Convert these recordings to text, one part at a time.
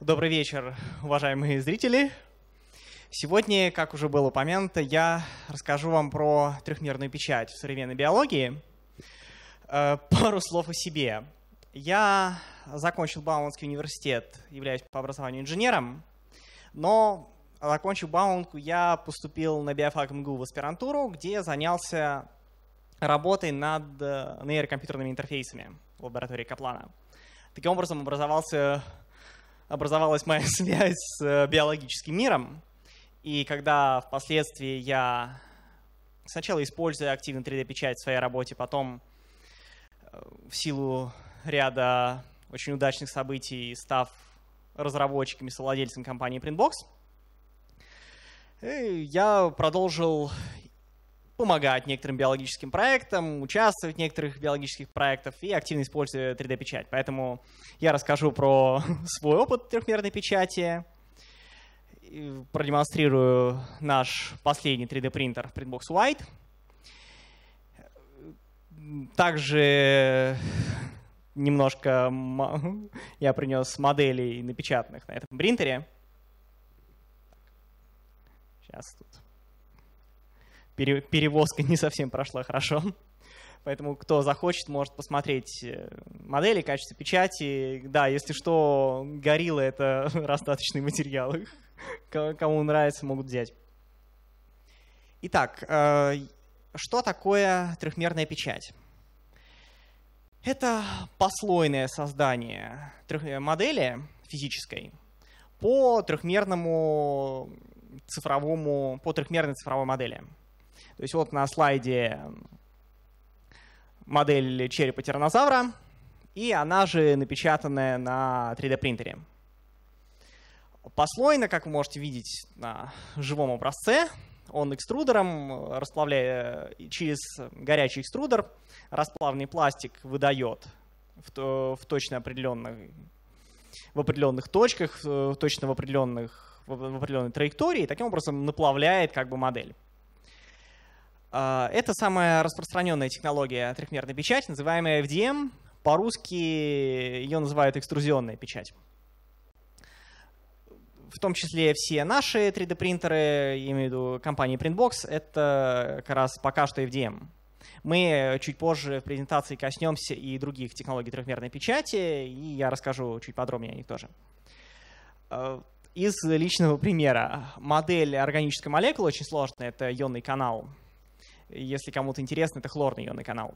Добрый вечер, уважаемые зрители. Сегодня, как уже было упомянуто, я расскажу вам про трехмерную печать в современной биологии. Пару слов о себе. Я закончил Бауманский университет, являюсь по образованию инженером, но, закончив Бауманку, я поступил на биофак МГУ в аспирантуру, где занялся работой над нейрокомпьютерными интерфейсами в лаборатории Каплана. Таким образом, образовалась моя связь с биологическим миром. И когда впоследствии я сначала используя активно 3D-печать в своей работе, потом в силу ряда очень удачных событий, став разработчиком и совладельцем компании Printbox, я продолжил помогать некоторым биологическим проектам, участвовать в некоторых биологических проектах и активно используя 3D-печать. Поэтому я расскажу про свой опыт трехмерной печати, продемонстрирую наш последний 3D-принтер Printbox White. Также немножко я принес моделей, напечатанных на этом принтере. Сейчас тут перевозка не совсем прошла хорошо. Поэтому кто захочет, может посмотреть модели, качество печати. Да, если что, горилла — это раздаточный материал. Кому нравится, могут взять. Итак, что такое трехмерная печать? Это послойное создание модели физической по трехмерной цифровой модели. То есть вот на слайде модель черепа тираннозавра, и она же напечатанная на 3D-принтере. Послойно, как вы можете видеть на живом образце, он экструдером, расплавляя через горячий экструдер, расплавленный пластик выдает в точно определенных точках, точно в определенной траектории, и таким образом наплавляет как бы модель. Это самая распространенная технология трехмерной печати, называемая FDM. По-русски ее называют экструзионная печать. В том числе все наши 3D-принтеры, я имею в виду компании Printbox, это как раз пока что FDM. Мы чуть позже в презентации коснемся и других технологий трехмерной печати, и я расскажу чуть подробнее о них тоже. Из личного примера. Модель органической молекулы очень сложная, это ионный канал. Если кому-то интересно, это хлорный ионный канал.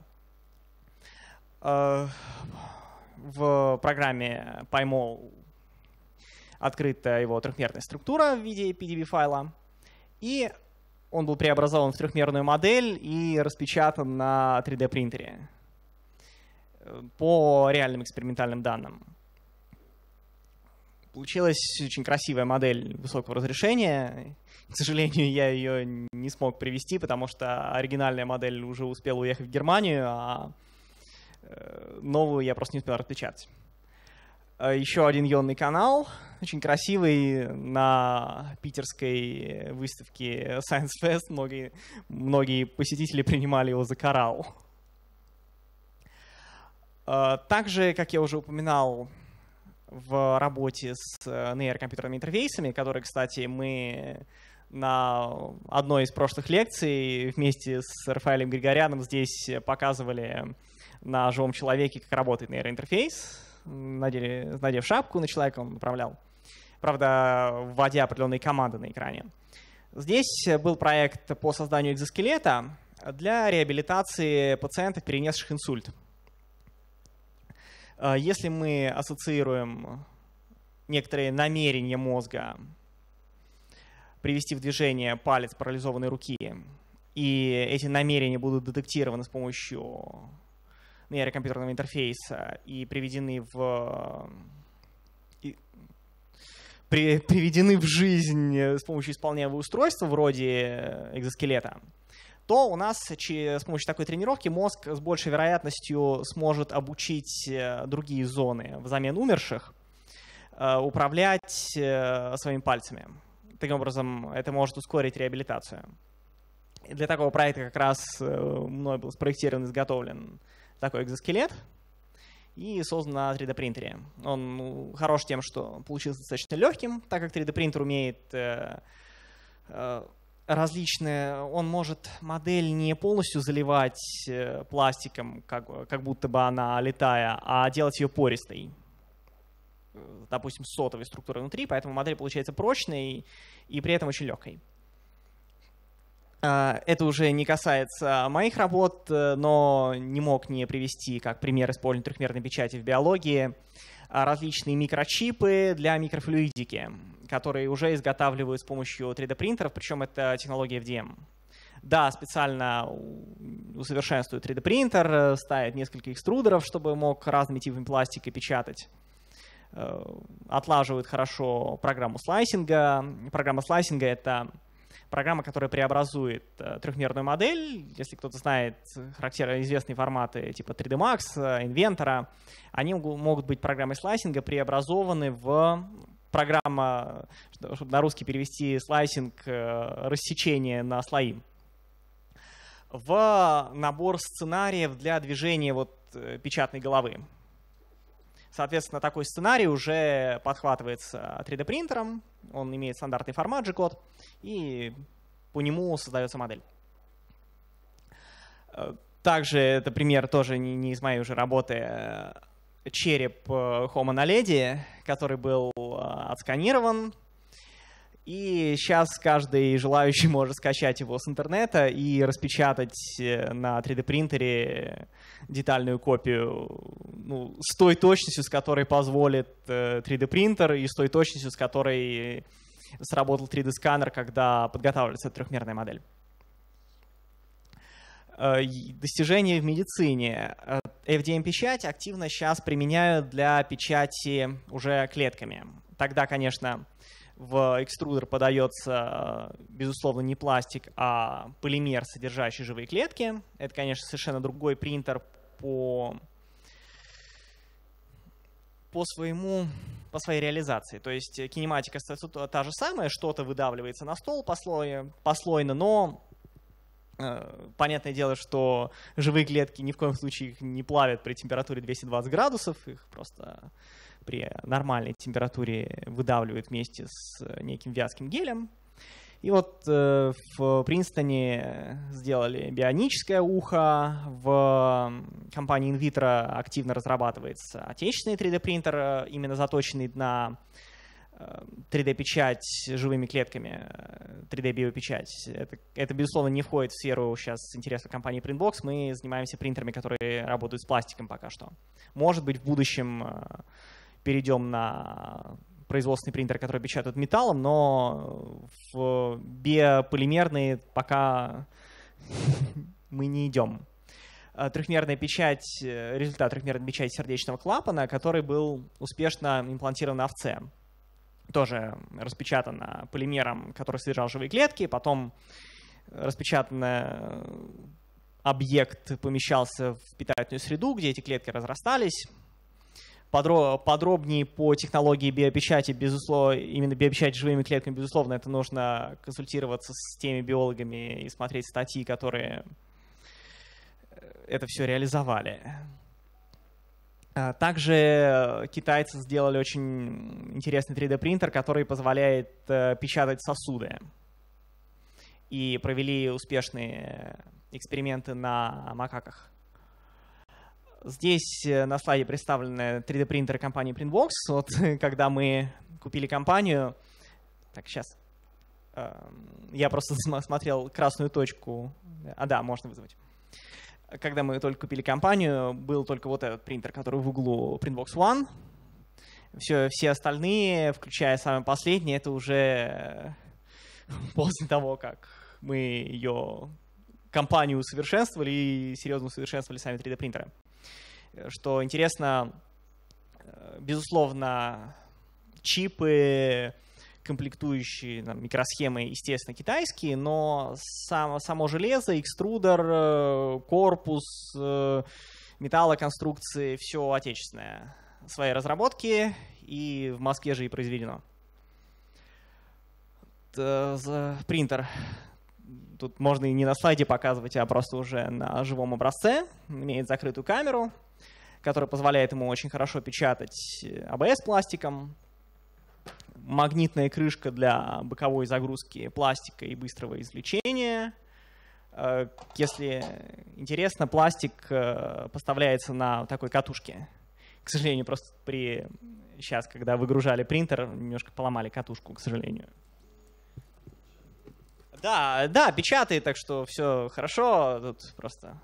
В программе PyMol открыта его трехмерная структура в виде PDB-файла, и он был преобразован в трехмерную модель и распечатан на 3D-принтере по реальным экспериментальным данным. Получилась очень красивая модель высокого разрешения. К сожалению, я ее не смог привести, потому что оригинальная модель уже успела уехать в Германию, а новую я просто не успел распечатать. Еще один ионный канал, очень красивый, на питерской выставке Science Fest. Многие посетители принимали его за коралл. Также, как я уже упоминал, в работе с нейрокомпьютерными интерфейсами, которые, кстати, мы на одной из прошлых лекций вместе с Рафаэлем Григоряном здесь показывали на живом человеке, как работает нейроинтерфейс. Надев шапку на человека, он направлял. Правда, вводя определенные команды на экране. Здесь был проект по созданию экзоскелета для реабилитации пациентов, перенесших инсульт. Если мы ассоциируем некоторые намерения мозга привести в движение палец парализованной руки, и эти намерения будут детектированы с помощью нейрокомпьютерного интерфейса и приведены в жизнь с помощью исполняемого устройства вроде экзоскелета, то у нас с помощью такой тренировки мозг с большей вероятностью сможет обучить другие зоны взамен умерших управлять своими пальцами. Таким образом, это может ускорить реабилитацию. И для такого проекта как раз мной был спроектирован и изготовлен такой экзоскелет. и создан на 3D принтере. Он хорош тем, что получился достаточно легким, так как 3D принтер умеет различные, он может модель не полностью заливать пластиком, как будто бы она литая, а делать ее пористой. Допустим, с сотовой структурой внутри, поэтому модель получается прочной и при этом очень легкой. Это уже не касается моих работ, но не мог не привести как пример использования трехмерной печати в биологии различные микрочипы для микрофлюидики, которые уже изготавливают с помощью 3D-принтеров, причем это технология FDM. Да, специально усовершенствуют 3D-принтер, ставят несколько экструдеров, чтобы мог разными типами пластика печатать. Отлаживают хорошо программу слайсинга. Программа слайсинга — это программа, которая преобразует трехмерную модель. Если кто-то знает характерно известные форматы типа 3D Max, Inventor, они могут быть программой слайсинга преобразованы в программа, чтобы на русский перевести слайсинг, рассечение на слои, в набор сценариев для движения печатной головы. Соответственно, такой сценарий уже подхватывается 3D-принтером, он имеет стандартный формат G-код, и по нему создается модель. Также это пример тоже не из моей уже работы, череп Homo naledi, который был отсканирован. И сейчас каждый желающий может скачать его с интернета и распечатать на 3D-принтере детальную копию с той точностью, с которой позволит 3D-принтер, и с той точностью, с которой сработал 3D-сканер, когда подготавливается трехмерная модель. Достижения в медицине. FDM-печать активно сейчас применяют для печати уже клетками. Тогда, конечно, в экструдер подается, безусловно, не пластик, а полимер, содержащий живые клетки. Это, конечно, совершенно другой принтер по своей реализации. То есть кинематика та же самая, что-то выдавливается на стол послойно, но понятное дело, что живые клетки ни в коем случае их не плавят при температуре 220 градусов, их просто при нормальной температуре выдавливают вместе с неким вязким гелем. И в Принстоне сделали бионическое ухо, в компании InVitro активно разрабатывается отечественный 3D-принтер, именно заточенный на 3D-печать живыми клетками, 3D-биопечать. Это, безусловно, не входит в сферу сейчас интереса компании Printbox. Мы занимаемся принтерами, которые работают с пластиком пока что. Может быть, в будущем перейдем на производственный принтер, который печатает металлом, но в биополимерные пока мы не идем. Трехмерная печать, результат трехмерной печати сердечного клапана, который был успешно имплантирован на овце. Тоже распечатано полимером, который содержал живые клетки, потом распечатанный объект помещался в питательную среду, где эти клетки разрастались. Подробнее по технологии биопечати, безусловно, именно биопечать живыми клетками, безусловно, это нужно консультироваться с теми биологами и смотреть статьи, которые это все реализовали. Также китайцы сделали очень интересный 3D-принтер, который позволяет печатать сосуды. И провели успешные эксперименты на макаках. Здесь на слайде представлены 3D-принтеры компании Printbox. Когда мы купили компанию... Так, сейчас. Я просто смотрел красную точку. Да, можно вызвать. Когда мы только купили компанию, был только этот принтер, который в углу Printbox One. Все остальные, включая самый последний, это уже после того, как мы ее компанию усовершенствовали и серьезно усовершенствовали сами 3D-принтеры. Что интересно, безусловно, чипы, комплектующие микросхемы, естественно, китайские, но само железо, экструдер, корпус, металлоконструкции, все отечественное. Свои разработки, и в Москве же и произведено. Принтер. Тут можно и не на слайде показывать, а просто уже на живом образце. Имеет закрытую камеру. который позволяет ему очень хорошо печатать ABS пластиком. Магнитная крышка для боковой загрузки пластика и быстрого извлечения. Если интересно, пластик поставляется на такой катушке. К сожалению, просто сейчас, когда выгружали принтер, немножко поломали катушку, к сожалению. Да, печатает, так что все хорошо. Тут просто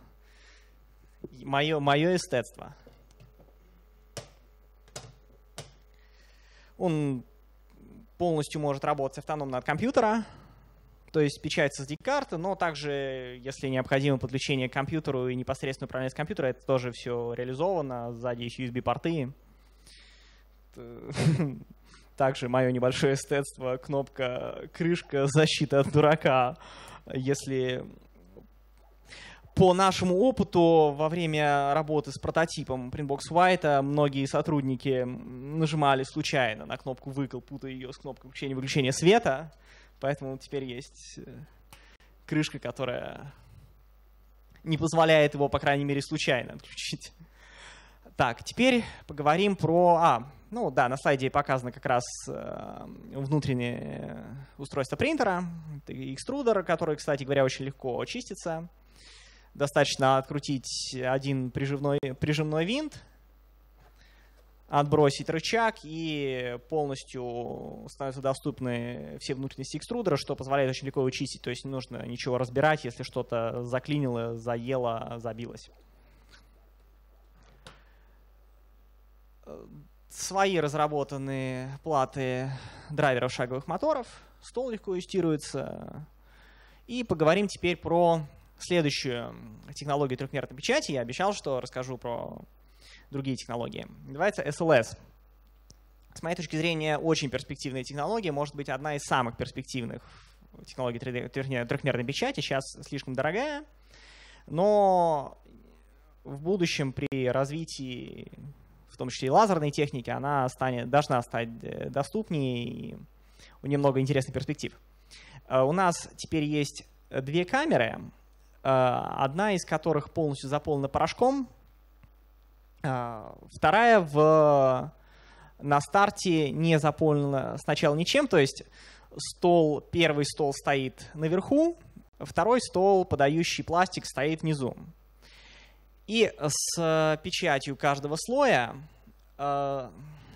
мое эстетство. Он полностью может работать автономно от компьютера, то есть печатается с SD-карты, но также, если необходимо подключение к компьютеру и непосредственно управление с компьютера, это тоже все реализовано. Сзади есть USB-порты. Также мое небольшое эстетство, кнопка крышка, защита от дурака. Если по нашему опыту во время работы с прототипом Printbox White многие сотрудники нажимали случайно на кнопку «выкл», путая ее с кнопкой включения-выключения света. Поэтому теперь есть крышка, которая не позволяет его, по крайней мере, случайно отключить. Так, теперь поговорим про... на слайде показано как раз внутреннее устройство принтера. Это экструдер, который, кстати говоря, очень легко чистится. Достаточно открутить один прижимной винт, отбросить рычаг, и полностью становятся доступны все внутренности экструдера, что позволяет очень легко его чистить. То есть не нужно ничего разбирать, если что-то заклинило, заело, забилось. Свои разработанные платы драйверов шаговых моторов. Стол легко юстируется. И поговорим теперь про следующую технологию трехмерной печати. Я обещал, что расскажу про другие технологии. Называется SLS. С моей точки зрения, очень перспективная технология. Может быть, одна из самых перспективных технологий трехмерной печати. Сейчас слишком дорогая. Но в будущем при развитии, в том числе и лазерной техники, она должна стать доступнее, и у нее много интересных перспектив. У нас теперь есть две камеры, одна из которых полностью заполнена порошком, вторая на старте не заполнена сначала ничем, то есть первый стол стоит наверху, второй стол, подающий пластик, стоит внизу. И с печатью каждого слоя, на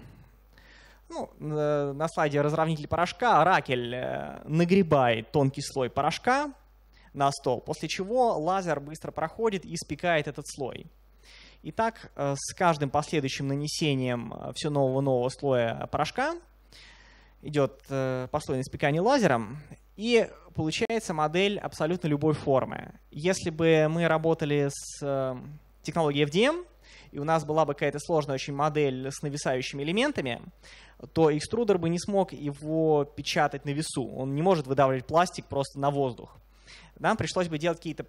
слайде разровнитель порошка, Ракель нагребает тонкий слой порошка на стол, после чего лазер быстро проходит и спекает этот слой. И так с каждым последующим нанесением все нового слоя порошка идет послойное спекание лазером, и получается модель абсолютно любой формы. Если бы мы работали с технологией FDM, и у нас была бы какая-то сложная очень модель с нависающими элементами, то экструдер бы не смог его печатать на весу. Он не может выдавливать пластик просто на воздух. Нам пришлось бы делать какие-то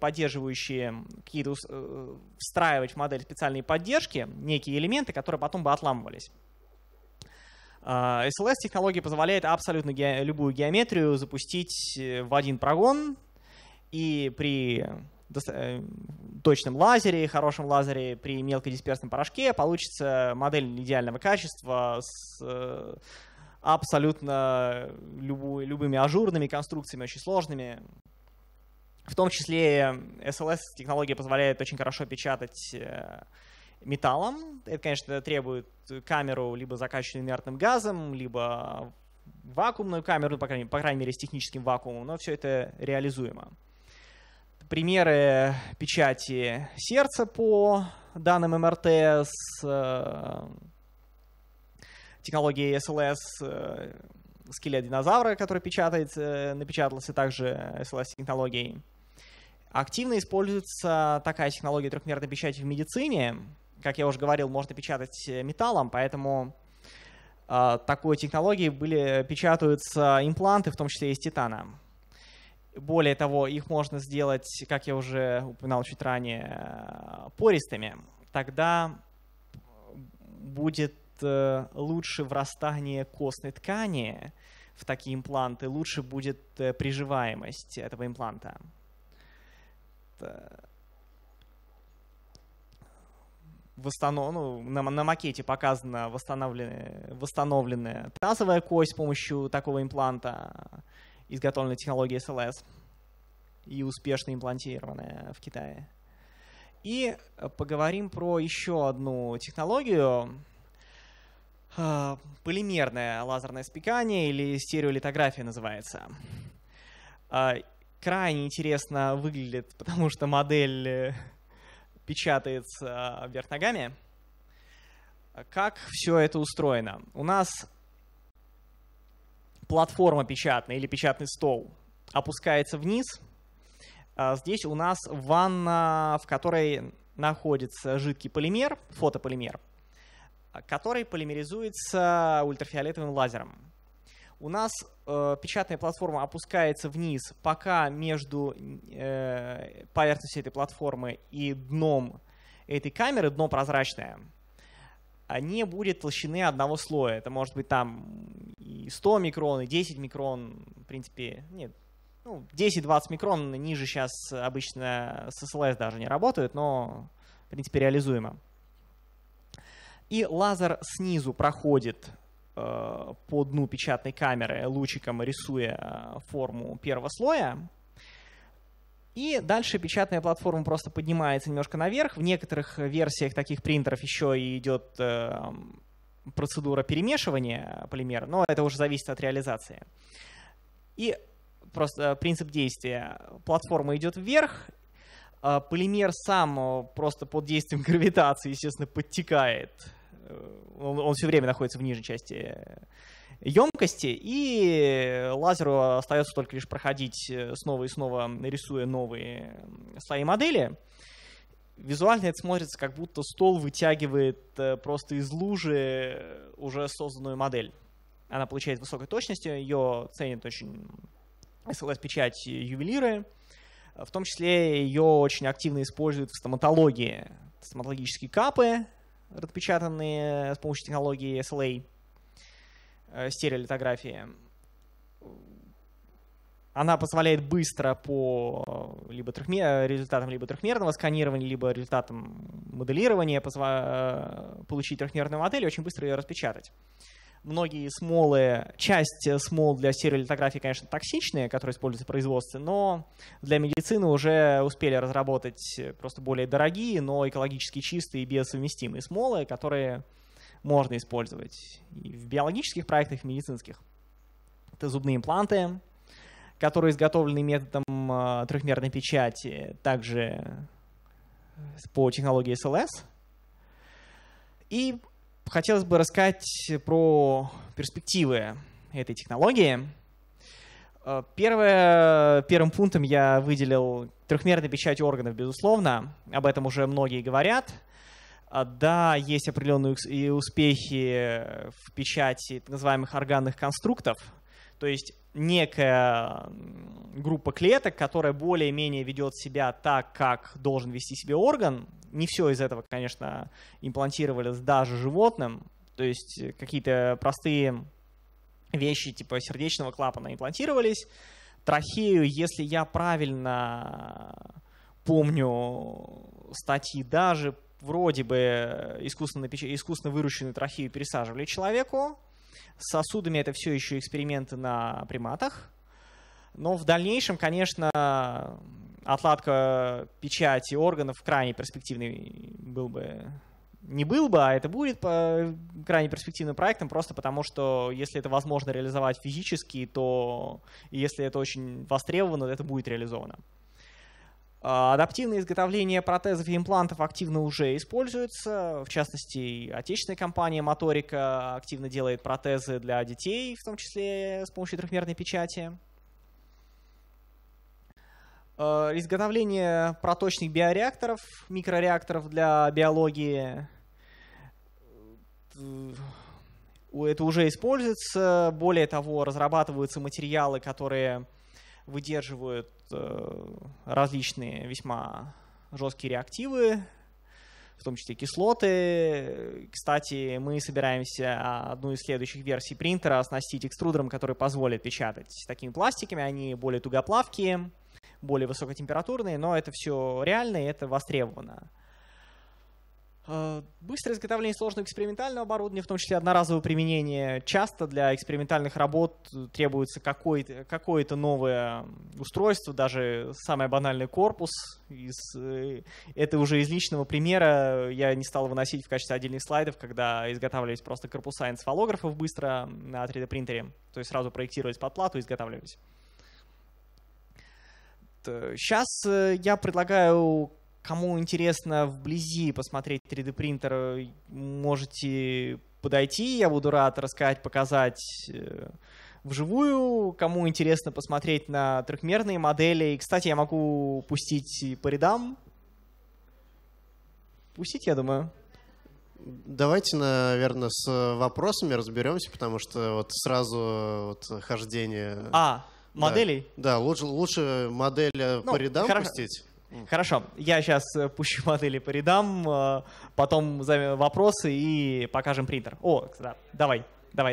встраивать в модель специальные поддержки, некие элементы, которые потом бы отламывались. SLS-технология позволяет абсолютно любую геометрию запустить в один прогон, и при точном лазере, хорошем лазере, при мелкодисперсном порошке получится модель идеального качества с абсолютно любыми ажурными конструкциями, очень сложными. В том числе SLS-технология позволяет очень хорошо печатать металлом. Это, конечно, требует камеру либо закачанную инертным газом, либо вакуумную камеру, по крайней мере, с техническим вакуумом, но все это реализуемо. Примеры печати сердца по данным МРТ с технологией SLS, скелет динозавра, который напечатался также SLS-технологией. Активно используется такая технология трехмерной печати в медицине. Как я уже говорил, можно печатать металлом, поэтому такой технологией печатаются импланты, в том числе из титана. Более того, их можно сделать, как я уже упоминал чуть ранее, пористыми. Тогда будет лучше врастание костной ткани в такие импланты, лучше будет приживаемость этого импланта. на макете показана восстановленная тазовая кость с помощью такого импланта, изготовленной технологией SLS и успешно имплантированная в Китае. И поговорим про еще одну технологию. Полимерное лазерное спекание или стереолитография называется. Крайне интересно выглядит, потому что модель печатается вверх ногами. Как все это устроено? У нас платформа печатная или печатный стол опускается вниз. Здесь у нас ванна, в которой находится жидкий полимер, фотополимер, который полимеризуется ультрафиолетовым лазером. У нас печатная платформа опускается вниз, пока между поверхностью этой платформы и дном этой камеры, дно прозрачное, не будет толщины одного слоя. Это может быть там и 100 микрон, и 10 микрон, в принципе, нет, 10-20 микрон ниже сейчас обычно с SLS даже не работают, но, в принципе, реализуемо. И лазер снизу проходит по дну печатной камеры лучиком, рисуя форму первого слоя. И дальше печатная платформа просто поднимается немножко наверх. В некоторых версиях таких принтеров еще и идет процедура перемешивания полимера, но это уже зависит от реализации. И просто принцип действия. Платформа идет вверх, полимер сам просто под действием гравитации, естественно, подтекает. Он все время находится в нижней части емкости, и лазеру остается только лишь проходить снова и снова, рисуя новые слои модели. Визуально это смотрится, как будто стол вытягивает просто из лужи уже созданную модель. Она получает высокой точностью, ее ценят очень SLS-печать ювелиры. В том числе ее очень активно используют в стоматологии. Стоматологические капы, распечатанные с помощью технологии SLA, стереолитографии. Она позволяет быстро по результатам либо трехмерного сканирования, либо результатам моделирования получить трехмерную модель и очень быстро ее распечатать. Многие смолы, часть смол для стереолитографии, конечно, токсичные, которые используются в производстве, но для медицины уже успели разработать просто более дорогие, но экологически чистые и биосовместимые смолы, которые можно использовать и в биологических проектах, и в медицинских. Это зубные импланты, которые изготовлены методом трехмерной печати, также по технологии SLS. И хотелось бы рассказать про перспективы этой технологии. Первым пунктом я выделил трехмерную печать органов, безусловно. Об этом уже многие говорят. Да, есть определенные успехи в печати так называемых органных конструктов, то есть некая группа клеток, которая более-менее ведет себя так, как должен вести себя орган. Не все из этого, конечно, имплантировались даже животным. То есть какие-то простые вещи типа сердечного клапана имплантировались. Трахею, если я правильно помню статьи, даже вроде бы искусственно выращенную трахею пересаживали человеку. С сосудами это все еще эксперименты на приматах. Но в дальнейшем, конечно, отладка печати органов крайне перспективный а это будет крайне перспективным проектом, просто потому что если это возможно реализовать физически, то и если это очень востребовано, это будет реализовано. Адаптивное изготовление протезов и имплантов активно уже используется. В частности, отечественная компания Моторика активно делает протезы для детей, в том числе с помощью трехмерной печати. Изготовление проточных биореакторов, микрореакторов для биологии. Это уже используется. Более того, разрабатываются материалы, которые выдерживают различные весьма жесткие реактивы, в том числе кислоты. Кстати, мы собираемся одну из следующих версий принтера оснастить экструдером, который позволит печатать такими пластиками. Они более тугоплавкие, более высокотемпературные, но это все реально и это востребовано. Быстрое изготовление сложного экспериментального оборудования, в том числе одноразовое применение. Часто для экспериментальных работ требуется какое-то новое устройство, даже самый банальный корпус. Это уже из личного примера. Я не стал выносить в качестве отдельных слайдов, когда изготавливались просто корпуса энцефалографов быстро на 3D принтере. То есть сразу проектировались под плату и изготавливались. Сейчас я предлагаю... Кому интересно вблизи посмотреть 3D принтер, можете подойти. Я буду рад рассказать, показать вживую. Кому интересно посмотреть на трехмерные модели. И, кстати, я могу пустить по рядам. Пустить, я думаю. Давайте, наверное, с вопросами разберемся, потому что вот сразу хождение... моделей? Да, лучше модель по рядам пустить. Хорошо, я сейчас пущу модели по рядам, потом вопросы и покажем принтер. Да, давай.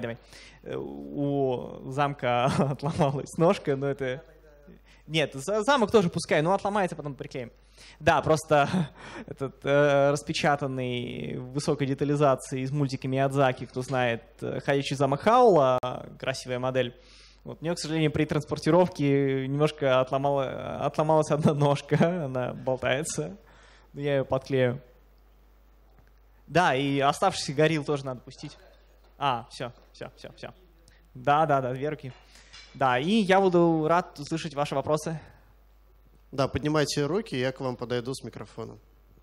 У замка отломалась ножка, но это... Нет, замок тоже пускай, но отломается, потом приклеим. Да, просто этот распечатанный высокой детализации из мультика Миядзаки, кто знает, «Ходячий замок Хаула», красивая модель. Вот, у нее, к сожалению, при транспортировке немножко отломалась одна ножка, она болтается. Я ее подклею. Да, и оставшийся горилл тоже надо пустить. Все. Да, 2 руки. Да, и я буду рад услышать ваши вопросы. Да, поднимайте руки, я к вам подойду с микрофоном.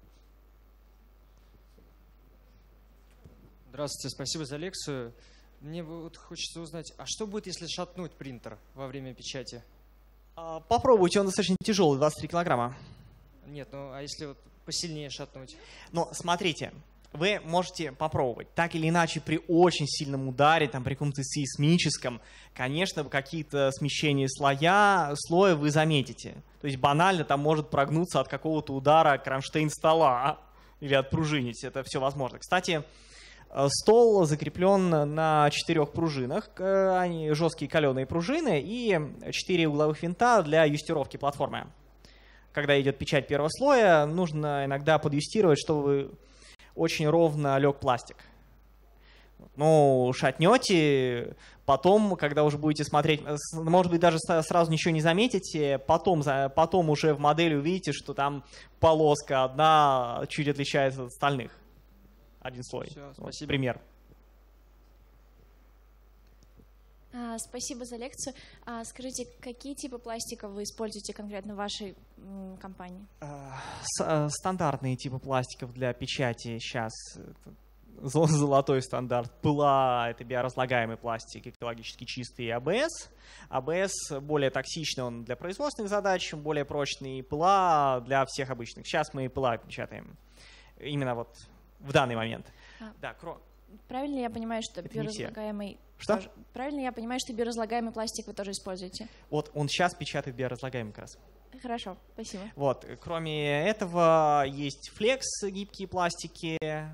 Здравствуйте, спасибо за лекцию. Мне вот хочется узнать, а что будет, если шатнуть принтер во время печати? Попробуйте, он достаточно тяжелый, 23 килограмма. Нет, а если вот посильнее шатнуть? Смотрите, вы можете попробовать. Так или иначе, при очень сильном ударе, при каком-то сейсмическом, конечно, какие-то смещения слоя вы заметите. То есть банально там может прогнуться от какого-то удара кронштейн стола или отпружинить. Это все возможно. Кстати, стол закреплен на 4 пружинах, они жесткие каленые пружины и 4 угловых винта для юстировки платформы. Когда идет печать первого слоя, нужно иногда подюстировать, чтобы очень ровно лег пластик. Шатнете, потом, когда уже будете смотреть, может быть, даже сразу ничего не заметите, потом уже в модели увидите, что там полоска одна чуть отличается от остальных. Один слой. Все, спасибо. Пример. Спасибо за лекцию. Скажите, какие типы пластика вы используете конкретно в вашей компании? Стандартные типы пластиков для печати сейчас. Золотой стандарт. ПЛА — это биоразлагаемый пластик, экологически чистый, и АБС. АБС более токсичный, он для производственных задач, более прочный. ПЛА для всех обычных. Сейчас мы ПЛА печатаем. Именно вот в данный момент. Правильно я понимаю, что биоразлагаемый... Что? Правильно я понимаю, что биоразлагаемый пластик вы тоже используете? Вот он сейчас печатает биоразлагаемый как раз. Хорошо, спасибо. Вот, кроме этого есть флекс, гибкие пластики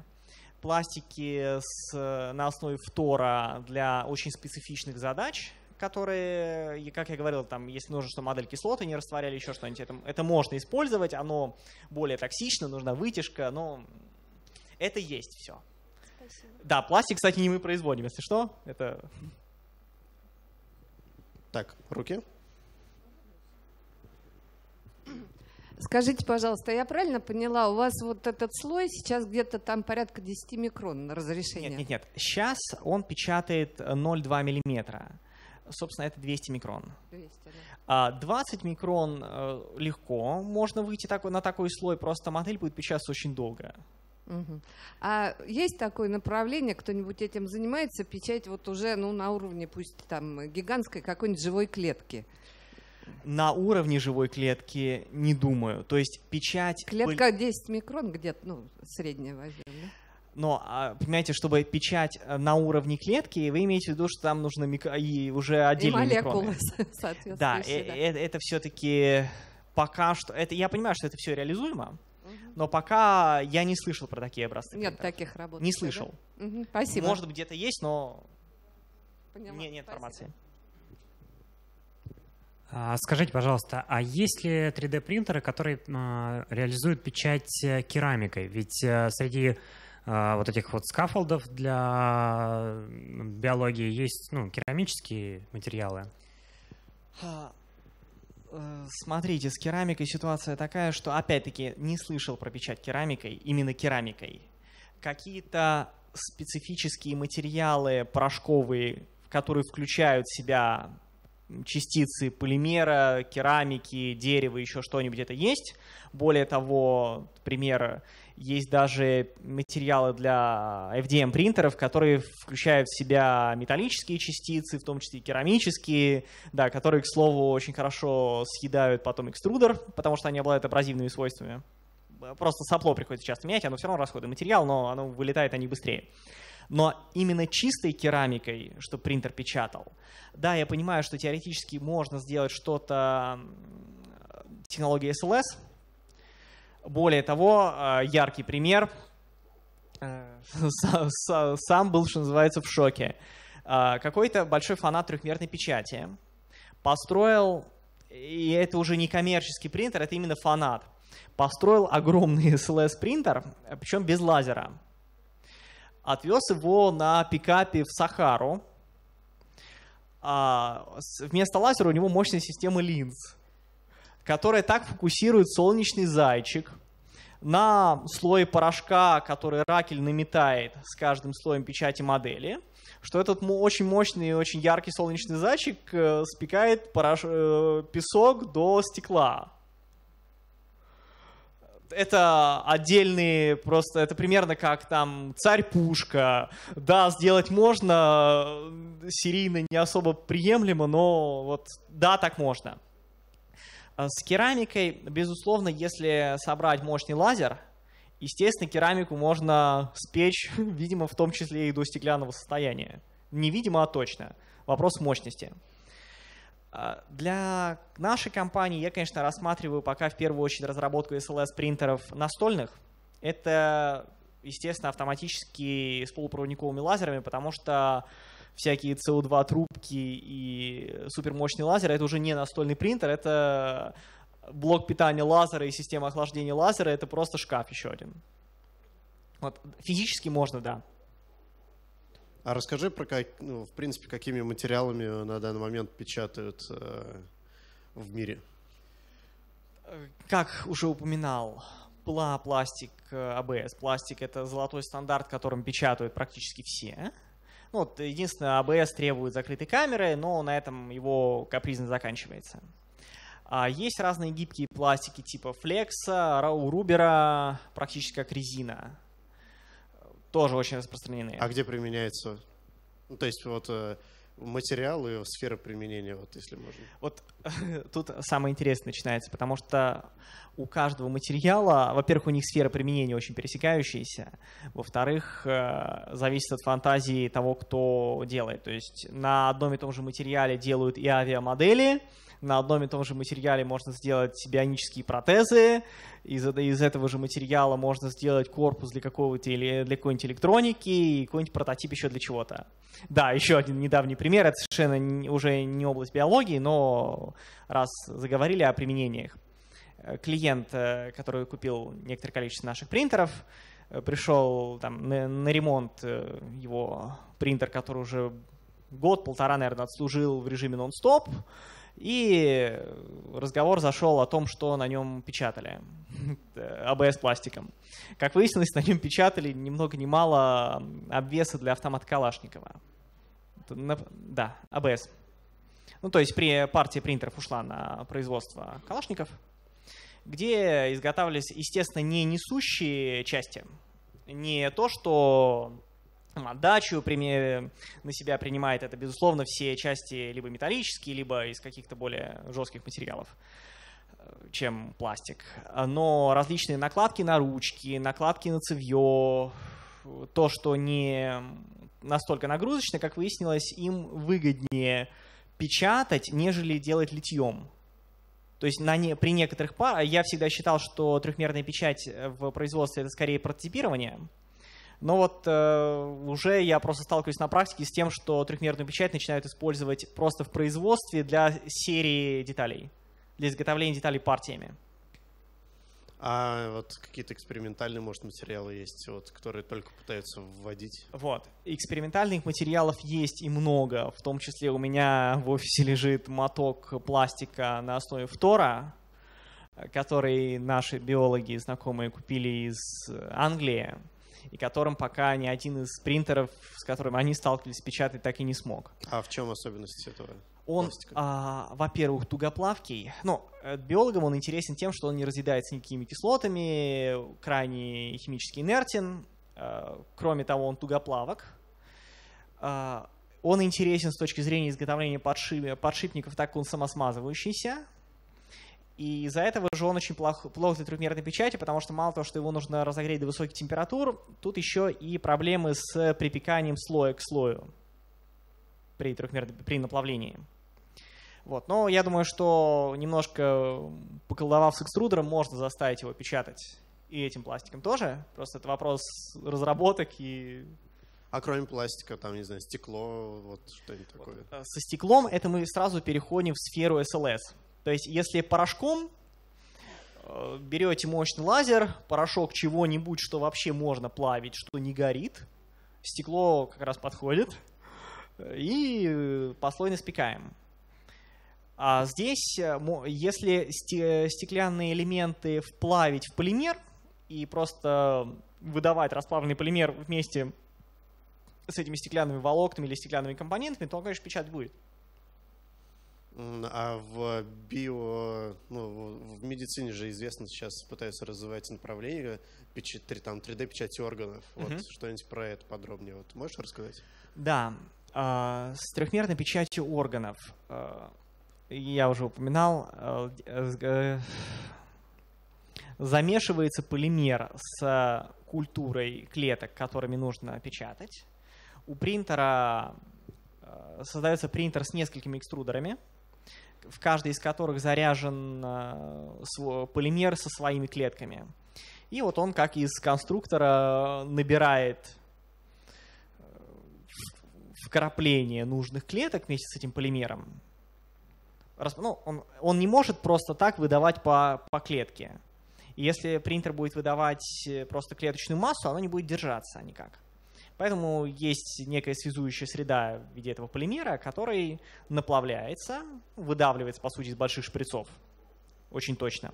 на основе фтора для очень специфичных задач, которые, как я говорил, там, если нужно, что модель кислоты не растворяли, еще что-нибудь, это можно использовать, оно более токсично, нужна вытяжка, но это есть все. Спасибо. Да, пластик, кстати, не мы производим, если что. Это... Так, руки. Скажите, пожалуйста, я правильно поняла, у вас вот этот слой сейчас где-то там порядка 10 микрон разрешения? Нет. Сейчас он печатает 0,2 миллиметра. Собственно, это 200 микрон. 200, да. 20 микрон легко можно выйти на такой слой, просто модель будет печататься очень долго. Угу. А есть такое направление, кто-нибудь этим занимается, печать вот уже на уровне, пусть там гигантской какой-нибудь живой клетки? На уровне живой клетки не думаю. То есть печать... Клетка 10 микрон где-то, средняя возьмем, да? Но, понимаете, чтобы печать на уровне клетки, вы имеете в виду, что там нужно и уже отдельные микроны. И молекулы соответствующие. Да, это все-таки пока что... Я понимаю, что это все реализуемо, но пока я не слышал про такие образцы. Нет таких работ. Не слышал. Да? Угу, спасибо. Может быть, где-то есть, но Поняла. нет информации. Скажите, пожалуйста, а есть ли 3D-принтеры, которые реализуют печать керамикой? Ведь среди вот этих вот скаффолдов для биологии есть керамические материалы. Смотрите, с керамикой ситуация такая, что, опять-таки, не слышал про печать керамикой, именно керамикой. Какие-то специфические материалы порошковые, которые включают в себя частицы полимера, керамики, дерева, еще что-нибудь, это есть. Более того, например, есть даже материалы для FDM-принтеров, которые включают в себя металлические частицы, в том числе и керамические, да, которые, к слову, очень хорошо съедают потом экструдер, потому что они обладают абразивными свойствами. Просто сопло приходится часто менять, оно все равно расходный материал, но оно вылетает они быстрее. Но именно чистой керамикой, чтобы принтер печатал, да, я понимаю, что теоретически можно сделать что-то технологией SLS. Более того, яркий пример, сам был, что называется, в шоке. Какой-то большой фанат трехмерной печати построил, и это уже не коммерческий принтер, это именно фанат, построил огромный SLS-принтер, причем без лазера. Отвез его на пикапе в Сахару. Вместо лазера у него мощная система линз, которая так фокусирует солнечный зайчик на слое порошка, который Ракель наметает с каждым слоем печати модели, что этот очень мощный и очень яркий солнечный зайчик спекает песок до стекла. Это отдельные, просто это примерно как там царь-пушка. Да, сделать можно, серийно не особо приемлемо, но вот да, так можно. С керамикой, безусловно, если собрать мощный лазер, естественно, керамику можно спечь, видимо, в том числе и до стеклянного состояния. Не видимо, а точно. Вопрос мощности. Для нашей компании я, конечно, рассматриваю пока в первую очередь разработку SLS-принтеров настольных. Это, естественно, автоматически с полупроводниковыми лазерами, потому что всякие CO2 трубки и супермощный лазер — это уже не настольный принтер, это блок питания лазера и система охлаждения лазера, это просто шкаф еще один. Вот, физически можно, да. А расскажи про, в принципе, какими материалами на данный момент печатают в мире. Как уже упоминал, пластик, АБС. Пластик — это золотой стандарт, которым печатают практически все. Ну, вот, единственное, АБС требует закрытой камеры, но на этом его капризно заканчивается. Есть разные гибкие пластики типа флекса, у Рубера, практически как резина. Тоже очень распространены. А где применяется? Ну, то есть вот материалы, сфера применения, вот если можно. Вот тут самое интересное начинается, потому что у каждого материала, во-первых, у них сфера применения очень пересекающаяся, во-вторых, зависит от фантазии того, кто делает. То есть на одном и том же материале делают и авиамодели, на одном и том же материале можно сделать бионические протезы, из этого же материала можно сделать корпус для какой-нибудь электроники и какой-нибудь прототип еще для чего-то. Да, еще один недавний пример, это совершенно уже не область биологии, но раз заговорили о применениях. Клиент, который купил некоторое количество наших принтеров, пришел там, на ремонт его принтер, который уже год-полтора, наверное, отслужил в режиме нон-стоп, и разговор зашел о том, что на нем печатали АБС-пластиком. Как выяснилось, на нем печатали ни много ни мало обвесы для автомата Калашникова. Да, АБС. Ну, то есть партия принтеров ушла на производство Калашников, где изготавливались, естественно, не несущие части, не то, что отдачу на себя принимает, это, безусловно, все части либо металлические, либо из каких-то более жестких материалов, чем пластик. Но различные накладки на ручки, накладки на цевьё, то, что не настолько нагрузочно, как выяснилось, им выгоднее печатать, нежели делать литьем. То есть при некоторых я всегда считал, что трехмерная печать в производстве — это скорее прототипирование. Но вот уже я просто сталкиваюсь на практике с тем, что трехмерную печать начинают использовать просто в производстве для серии деталей, для изготовления деталей партиями. А вот какие-то экспериментальные, может, материалы есть, вот, которые только пытаются вводить? Вот. Экспериментальных материалов есть и много. В том числе у меня в офисе лежит моток пластика на основе фтора, который наши биологи знакомые купили из Англии, и которым пока ни один из принтеров, с которым они сталкивались, печатать так и не смог. А в чем особенность этого? Он, во-первых, тугоплавкий. Но биологам он интересен тем, что он не разъедается никакими кислотами, крайне химически инертен. Кроме того, он тугоплавок. Он интересен с точки зрения изготовления подшипников, так как он самосмазывающийся. И из-за этого же он очень плох для трехмерной печати, потому что мало того, что его нужно разогреть до высоких температур, тут еще и проблемы с припеканием слоя к слою при наплавлении. Вот. Но я думаю, что немножко поколдовав с экструдером, можно заставить его печатать и этим пластиком тоже. Просто это вопрос разработок и... А кроме пластика, там, не знаю, стекло, вот что-нибудь такое? Со стеклом это мы сразу переходим в сферу SLS. То есть если порошком берете мощный лазер, порошок чего-нибудь, что вообще можно плавить, что не горит, стекло как раз подходит, и послойно спекаем. А здесь, если стеклянные элементы вплавить в полимер и просто выдавать расплавленный полимер вместе с этими стеклянными волокнами или стеклянными компонентами, то, конечно, печать будет. А в в медицине же известно, сейчас пытаются развивать направление 3D-печати органов. Вот что-нибудь про это подробнее. Вот можешь рассказать? Да, с трехмерной печатью органов. Я уже упоминал, замешивается полимер с культурой клеток, которыми нужно печатать. У принтера создается принтер с несколькими экструдерами, в каждой из которых заряжен полимер со своими клетками. И вот он, как из конструктора, набирает вкрапление нужных клеток вместе с этим полимером. Он не может просто так выдавать по клетке. И если принтер будет выдавать просто клеточную массу, оно не будет держаться никак. Поэтому есть некая связующая среда в виде этого полимера, который наплавляется, выдавливается, по сути, из больших шприцов. Очень точно.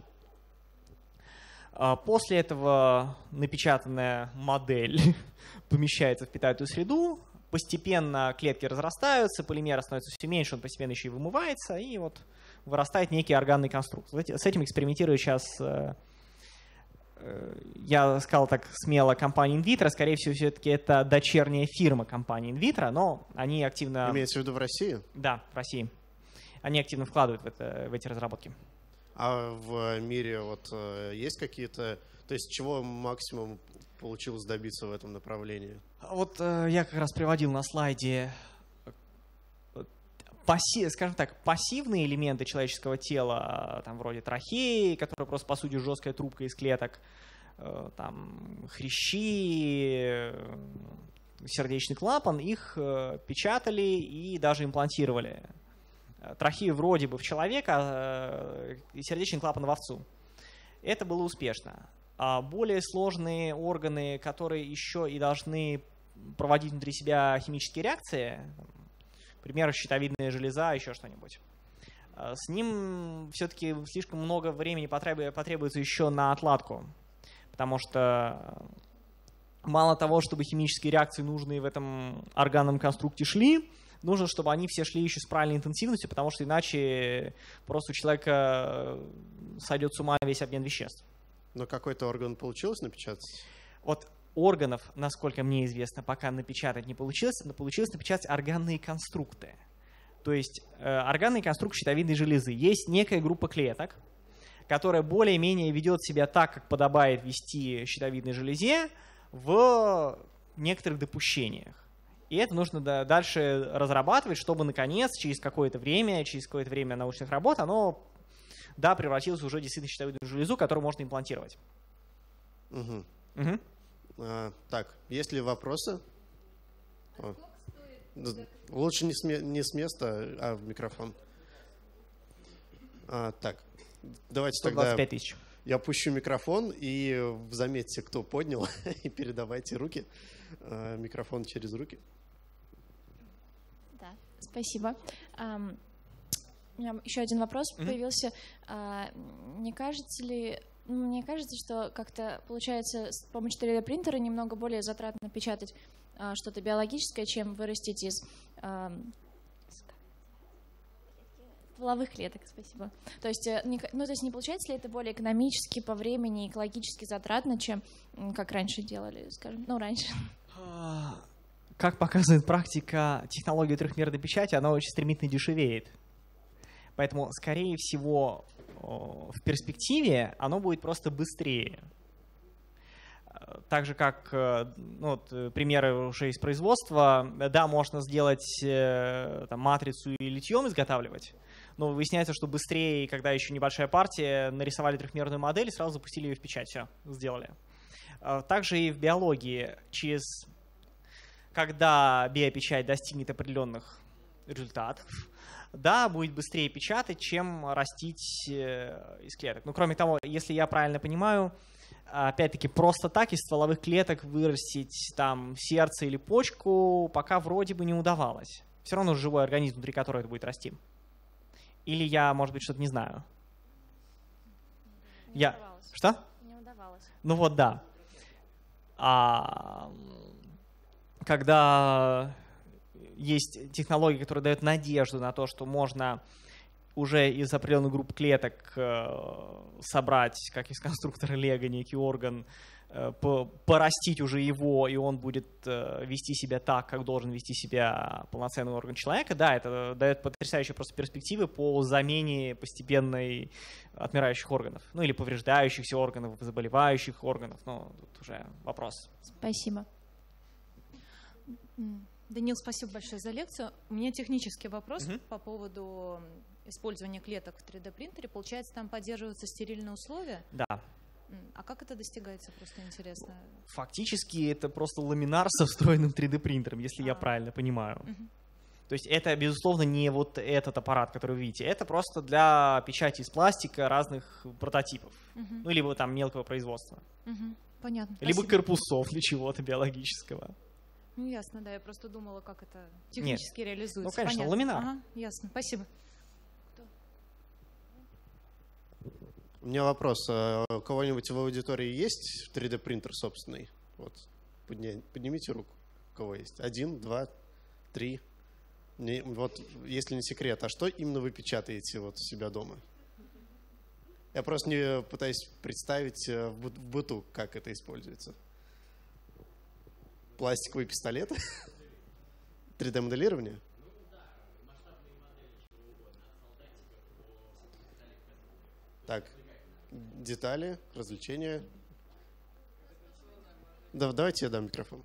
После этого напечатанная модель помещается в питательную среду. Постепенно клетки разрастаются, полимер становится все меньше, он постепенно еще и вымывается, и вот вырастает некий органный конструкт. С этим экспериментирует сейчас, я сказал так смело, компания InVitro. Скорее всего, все-таки это дочерняя фирма компании InVitro, но они активно... Имеется в виду в России? Да, в России. Они активно вкладывают в эти разработки. А в мире вот есть какие-то... То есть чего максимум получилось добиться в этом направлении? Вот я как раз приводил на слайде, скажем так, пассивные элементы человеческого тела, там вроде трахеи, которая просто по сути жесткая трубка из клеток, там хрящи, сердечный клапан, их печатали и даже имплантировали. Трахею вроде бы в человека, сердечный клапан в овцу. Это было успешно. А более сложные органы, которые еще и должны проводить внутри себя химические реакции, например, щитовидная железа, еще что-нибудь, с ним все-таки слишком много времени потребуется еще на отладку, потому что мало того, чтобы химические реакции, нужные в этом органном конструкте, шли, нужно, чтобы они все шли еще с правильной интенсивностью, потому что иначе просто у человека сойдет с ума весь обмен веществ. Но какой-то орган получилось напечатать? Вот органов, насколько мне известно, пока напечатать не получилось, но получилось напечатать органные конструкты. То есть органный конструкт щитовидной железы. Есть некая группа клеток, которая более-менее ведет себя так, как подобает вести щитовидной железе в некоторых допущениях. И это нужно дальше разрабатывать, чтобы, наконец, через какое-то время научных работ, оно превратилось уже действительно в щитовидную железу, которую можно имплантировать. Угу. Так, есть ли вопросы? Лучше не с места, а в микрофон. Так, давайте 125 тогда тысяч. я пущу микрофон, и заметьте, кто поднял, и передавайте руки. Микрофон через руки. Да, спасибо. У меня еще один вопрос появился. Не кажется ли... Мне кажется, что как-то получается с помощью 3D-принтера немного более затратно печатать что-то биологическое, чем вырастить из стволовых клеток. Спасибо. То есть не получается ли это более экономически, по времени, экологически затратно, чем как раньше делали, скажем, раньше? Как показывает практика, технология трехмерной печати, она очень стремительно дешевеет. Поэтому, скорее всего, в перспективе оно будет просто быстрее. Так же, как примеры уже из производства. Да, можно сделать матрицу и литьем изготавливать, но выясняется, что быстрее, когда еще небольшая партия, нарисовали трехмерную модель и сразу запустили ее в печать. Все, сделали. Также и в биологии. Когда биопечать достигнет определенных результатов, да, будет быстрее печатать, чем растить из клеток. Кроме того, если я правильно понимаю, опять-таки просто так из стволовых клеток вырастить там сердце или почку пока вроде бы не удавалось. Все равно живой организм, внутри которого это будет расти. Или я, может быть, что-то не знаю. Не удавалось. Что? Не удавалось. Да. Когда есть технологии, которые дают надежду на то, что можно уже из определенных групп клеток собрать, как из конструктора Лего, некий орган, порастить уже его, и он будет вести себя так, как должен вести себя полноценный орган человека, да, это дает потрясающие просто перспективы по замене постепенной отмирающих органов, или повреждающихся органов, заболевающих органов, тут уже вопрос. Спасибо. Даниил, спасибо большое за лекцию. У меня технический вопрос по поводу использования клеток в 3D-принтере. Получается, там поддерживаются стерильные условия? Да. А как это достигается, просто интересно? Фактически это просто ламинар со встроенным 3D-принтером, если я правильно понимаю. То есть это, безусловно, не вот этот аппарат, который вы видите. Это просто для печати из пластика разных прототипов. Либо там мелкого производства. Понятно. Либо Спасибо. корпусов для чего-то биологического. Ясно, да. Я просто думала, как это технически реализуется. Конечно, понятно. ламинар. Ясно. Спасибо. У меня вопрос. У кого-нибудь в аудитории есть 3D-принтер собственный? Вот. Поднимите руку. У кого есть? 1, 2, 3. Вот, если не секрет, а что именно вы печатаете вот у себя дома? Я просто не пытаюсь представить в быту, как это используется. Пластиковые пистолеты? 3D-моделирование? Так, детали, развлечения. Давайте я дам микрофон.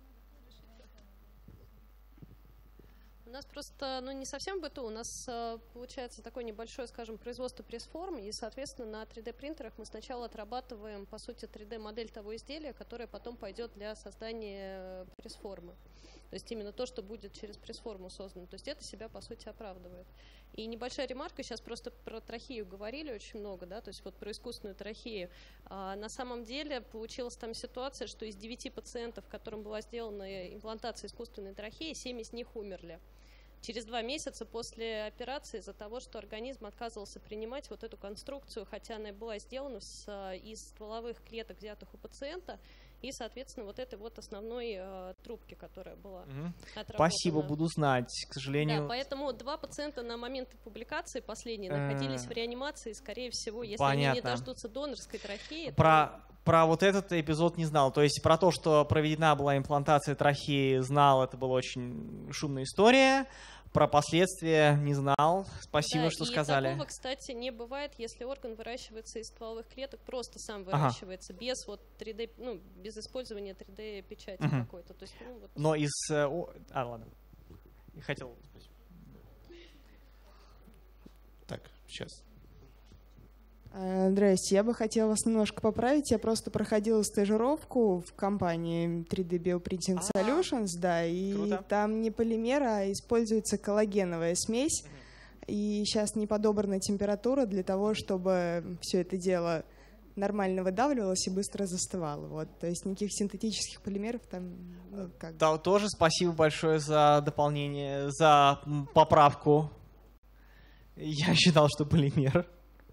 У нас просто, не совсем в быту, у нас получается такое небольшое, скажем, производство пресс-форм, и, соответственно, на 3D-принтерах мы сначала отрабатываем, по сути, 3D-модель того изделия, которое потом пойдет для создания пресс-формы. То есть именно то, что будет через пресс-форму создано. То есть это себя, по сути, оправдывает. И небольшая ремарка, сейчас просто про трахею говорили очень много, да, то есть вот про искусственную трахею. На самом деле получилась там ситуация, что из 9 пациентов, которым была сделана имплантация искусственной трахеи, 7 из них умерли. Через 2 месяца после операции из-за того, что организм отказывался принимать вот эту конструкцию, хотя она была сделана из стволовых клеток, взятых у пациента, и, соответственно, вот этой вот основной трубки, которая была отработана. Спасибо, буду знать, к сожалению. Да, поэтому 2 пациента на момент публикации последней находились в реанимации, скорее всего, если Понятно. они не дождутся донорской трахеи. Про вот этот эпизод не знал. То есть про то, что проведена была имплантация трахеи, знал, это была очень шумная история. Про последствия не знал. Спасибо, да, что и сказали. Такого, кстати, не бывает, если орган выращивается из стволовых клеток, просто сам выращивается, без вот 3D, без использования 3D-печати какой-то. То есть, вот. Но из... ладно. Я хотел... Так, сейчас. Здрасте, я бы хотела вас немножко поправить. Я просто проходила стажировку в компании 3D Bioprinting Solutions, да, и Круто. там не полимер, а используется коллагеновая смесь. И сейчас не подобрана температура для того, чтобы все это дело нормально выдавливалось и быстро застывало. Вот. То есть никаких синтетических полимеров там Да, тоже спасибо большое за дополнение, за поправку. Я считал, что полимер.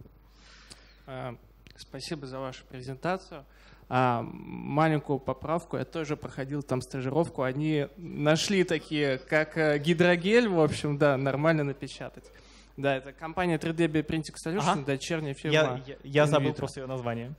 Спасибо за вашу презентацию. Маленькую поправку. Я тоже проходил там стажировку. Они нашли такие, как гидрогель, в общем, да, нормально напечатать. Да, это компания 3D Bioprinting Solutions, дочерняя фирма. Я забыл просто ее название.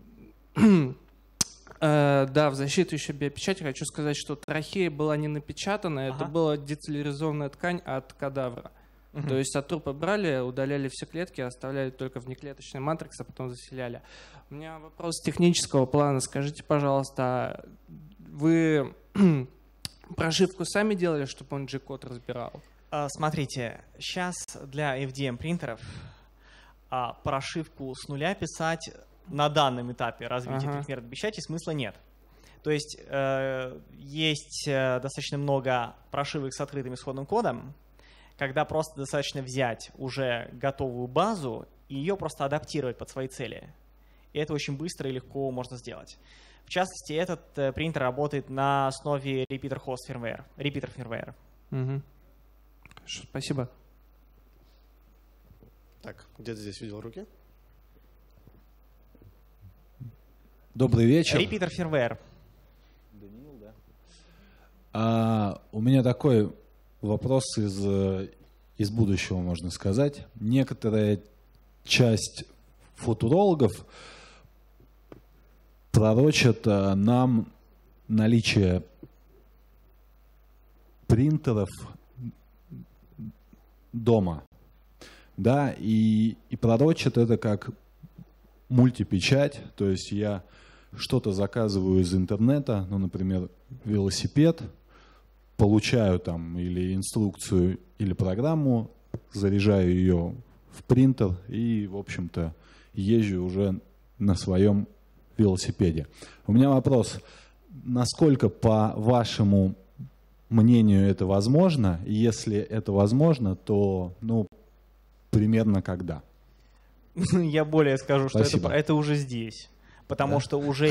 Да, в защиту еще биопечати хочу сказать, что трахея была не напечатана, это была децеллюляризованная ткань от кадавра. То есть от трупа брали, удаляли все клетки, оставляли только внеклеточный матрикс, а потом заселяли. У меня вопрос технического плана. Скажите, пожалуйста, вы прошивку сами делали, чтобы он G-код разбирал? Смотрите, сейчас для FDM принтеров прошивку с нуля писать на данном этапе развития трехмерной печати смысла нет. То есть есть достаточно много прошивок с открытым исходным кодом, когда просто достаточно взять уже готовую базу и ее просто адаптировать под свои цели. И это очень быстро и легко можно сделать. В частности, этот принтер работает на основе repeater firmware. Хорошо, спасибо. Так, где-то здесь видел руки. Добрый вечер. Repeater firmware. Даниил, да. У меня такой вопрос из будущего, можно сказать. Некоторая часть футурологов пророчат нам наличие принтеров дома. Да, и пророчат это как мультипечать, то есть я что-то заказываю из интернета, ну, например, велосипед, получаю там или инструкцию, или программу, заряжаю ее в принтер и, в общем-то, езжу уже на своем велосипеде. У меня вопрос, насколько, по вашему мнению, это возможно? И если это возможно, то, ну, примерно когда? Я более скажу, что это уже здесь. Потому что уже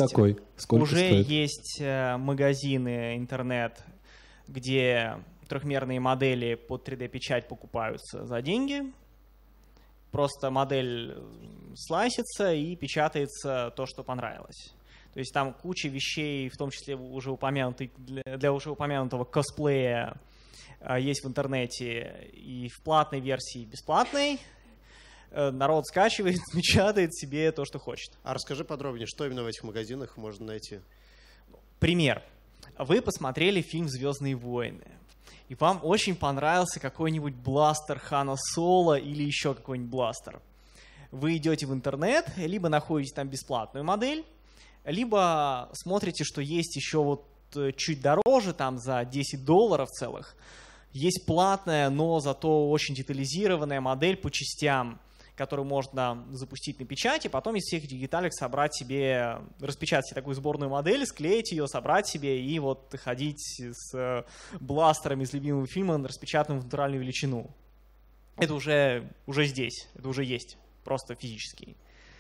есть магазины, интернет, где трехмерные модели под 3D-печать покупаются за деньги. Просто модель слайсится и печатается то, что понравилось. То есть там куча вещей, в том числе уже для уже упомянутого косплея, есть в интернете и в платной версии, и бесплатной. Народ скачивает, печатает себе то, что хочет. А расскажи подробнее, что именно в этих магазинах можно найти? Пример. Вы посмотрели фильм «Звездные войны», и вам очень понравился какой-нибудь бластер Хана Соло или еще какой-нибудь бластер. Вы идете в интернет, либо находите там бесплатную модель, либо смотрите, что есть еще вот чуть дороже, там за $10 целых. Есть платная, но зато очень детализированная модель по частям, которую можно запустить на печати, потом из всех этих деталек собрать себе, распечатать себе такую сборную модель, склеить ее, собрать себе и вот ходить с бластерами из любимого фильма, распечатанным в натуральную величину. Это уже здесь, это уже есть, просто физически.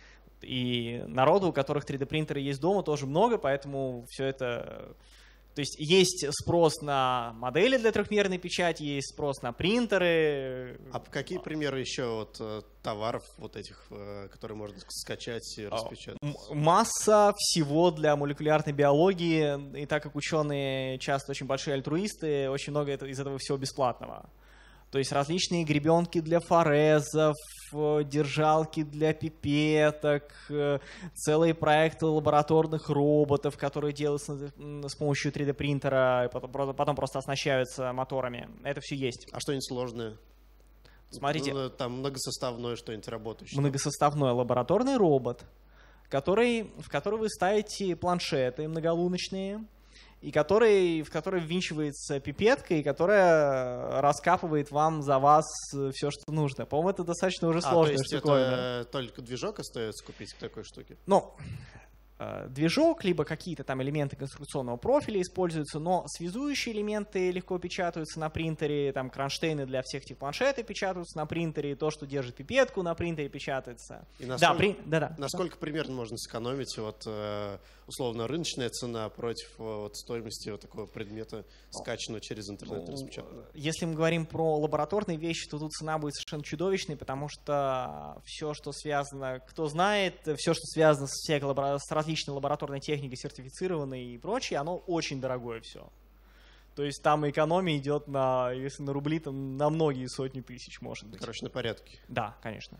И народу, у которых 3D-принтеры есть дома, тоже много, поэтому все это... То есть есть спрос на модели для трехмерной печати, есть спрос на принтеры. А какие примеры еще вот товаров вот этих, которые можно скачать и распечатать? Масса всего для молекулярной биологии. И так как ученые часто очень большие альтруисты, очень много из этого всего бесплатного. То есть различные гребенки для форезов, держалки для пипеток, целые проекты лабораторных роботов, которые делаются с помощью 3D-принтера, и потом просто оснащаются моторами. Это все есть. А что-нибудь сложное? Смотрите. Ну, там многосоставное что-нибудь работающее. Многосоставной лабораторный робот, в который вы ставите планшеты многолуночные, в который ввинчивается пипетка, и которая раскапывает вам за вас все, что нужно. По-моему, это достаточно уже сложная штуковина. Это только движок остается купить к такой штуке? Ну, движок, либо какие-то там элементы конструкционного профиля используются, но связующие элементы легко печатаются на принтере, там кранштейны для всех этих планшетов печатаются на принтере, то, что держит пипетку, на принтере печатается. И насколько примерно можно сэкономить условно рыночная цена против стоимости вот такого предмета, скачанного через интернет распечатанного? Если мы говорим про лабораторные вещи, то тут цена будет совершенно чудовищной, потому что все, что связано, кто знает, все, что связано с различной лабораторной техникой, сертифицированной и прочее, оно очень дорогое все. То есть там экономия идет если на рубли, там на многие сотни тысяч, может быть. Короче, на порядке. Да, конечно.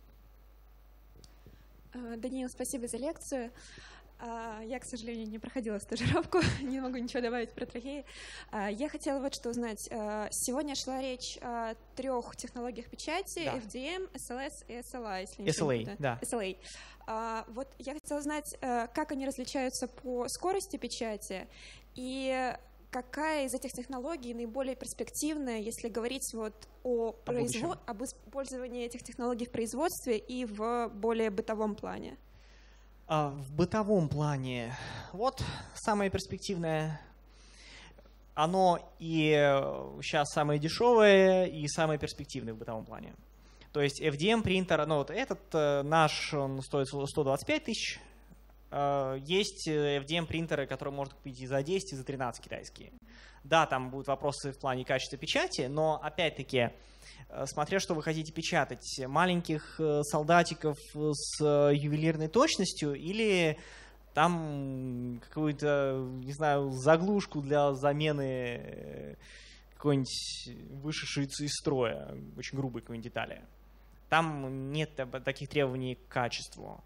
Даниил, спасибо за лекцию. Я, к сожалению, не проходила стажировку, не могу ничего добавить про трахеи. Я хотела вот что узнать. Сегодня шла речь о 3 технологиях печати: да. FDM, SLS и SLA. Если не SLA, да. SLA. Вот я хотела знать, как они различаются по скорости печати и какая из этих технологий наиболее перспективная, если говорить вот об использовании этих технологий в производстве и в более бытовом плане? В бытовом плане, вот самое перспективное, оно и сейчас самое дешевое, и самое перспективное в бытовом плане. То есть FDM принтер, ну вот этот наш, он стоит 125 тысяч. Есть FDM принтеры, которые можно купить и за 10, и за 13 китайские. Да, там будут вопросы в плане качества печати, но опять-таки, смотря что вы хотите печатать, маленьких солдатиков с ювелирной точностью или там какую-то, не знаю, заглушку для замены какой-нибудь вышедшей из строя, очень грубой какой-нибудь детали. Там нет таких требований к качеству.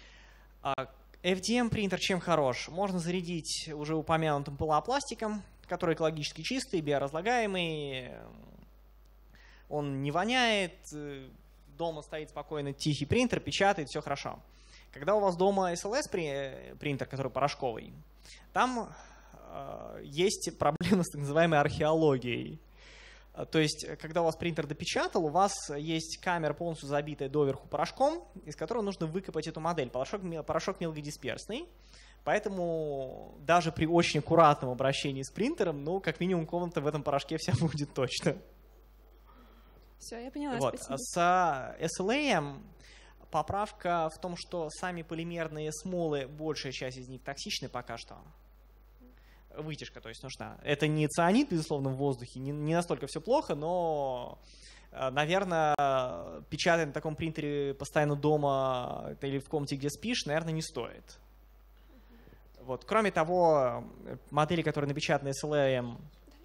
FDM принтер чем хорош? Можно зарядить уже упомянутым полупластиком, который экологически чистый, биоразлагаемый. Он не воняет, дома стоит спокойно тихий принтер, печатает, все хорошо. Когда у вас дома SLS принтер, который порошковый, там есть проблема с так называемой археологией. То есть, когда у вас принтер допечатал, у вас есть камера, полностью забитая доверху порошком, из которого нужно выкопать эту модель. Порошок мелкодисперсный, поэтому даже при очень аккуратном обращении с принтером, ну, как минимум, комната в этом порошке вся будет точно. Все, я поняла, вот. Спасибо. С SLA поправка в том, что сами полимерные смолы, большая часть из них токсичны пока что. Вытяжка, то есть нужна. Это не цианид, безусловно, в воздухе, не настолько все плохо, но, наверное, печатать на таком принтере постоянно дома или в комнате, где спишь, наверное, не стоит. Вот. Кроме того, модели, которые напечатаны SLA,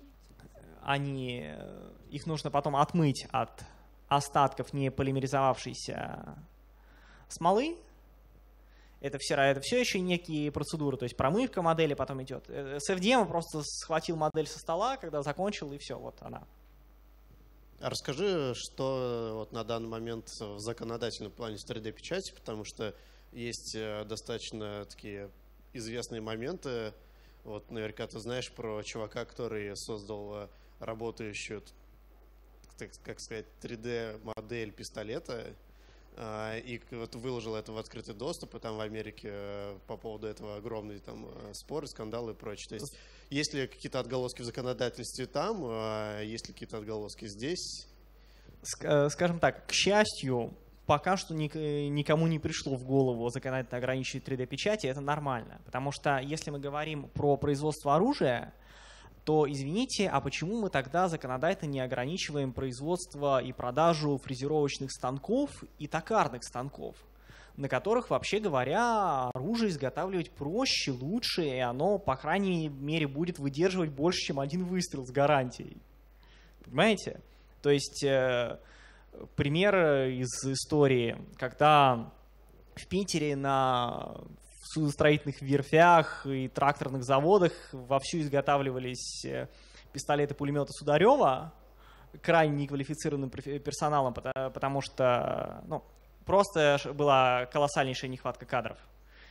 их нужно потом отмыть от остатков не полимеризовавшейся смолы. Это все еще некие процедуры, то есть промывка модели потом идет. С FDM просто схватил модель со стола, когда закончил, и все, вот она. А расскажи, что вот на данный момент в законодательном плане с 3D-печати, потому что есть достаточно такие известные моменты. Вот наверняка ты знаешь про чувака, который создал работающую, как сказать, 3D-модель пистолета, и вот выложил это в открытый доступ, и там в Америке по поводу этого огромные там споры, скандалы и прочее. То есть есть ли какие-то отголоски в законодательстве там, есть ли какие-то отголоски здесь? Скажем так, к счастью, пока что никому не пришло в голову законодательно ограничивать 3D-печати, это нормально. Потому что если мы говорим про производство оружия, то, извините, а почему мы тогда законодательно не ограничиваем производство и продажу фрезеровочных станков и токарных станков, на которых, вообще говоря, оружие изготавливать проще, лучше, и оно, по крайней мере, будет выдерживать больше, чем один выстрел с гарантией. Понимаете? То есть, пример из истории, когда в Питере на судостроительных верфях и тракторных заводах вовсю изготавливались пистолеты-пулеметы Сударева крайне неквалифицированным персоналом, потому что просто была колоссальнейшая нехватка кадров.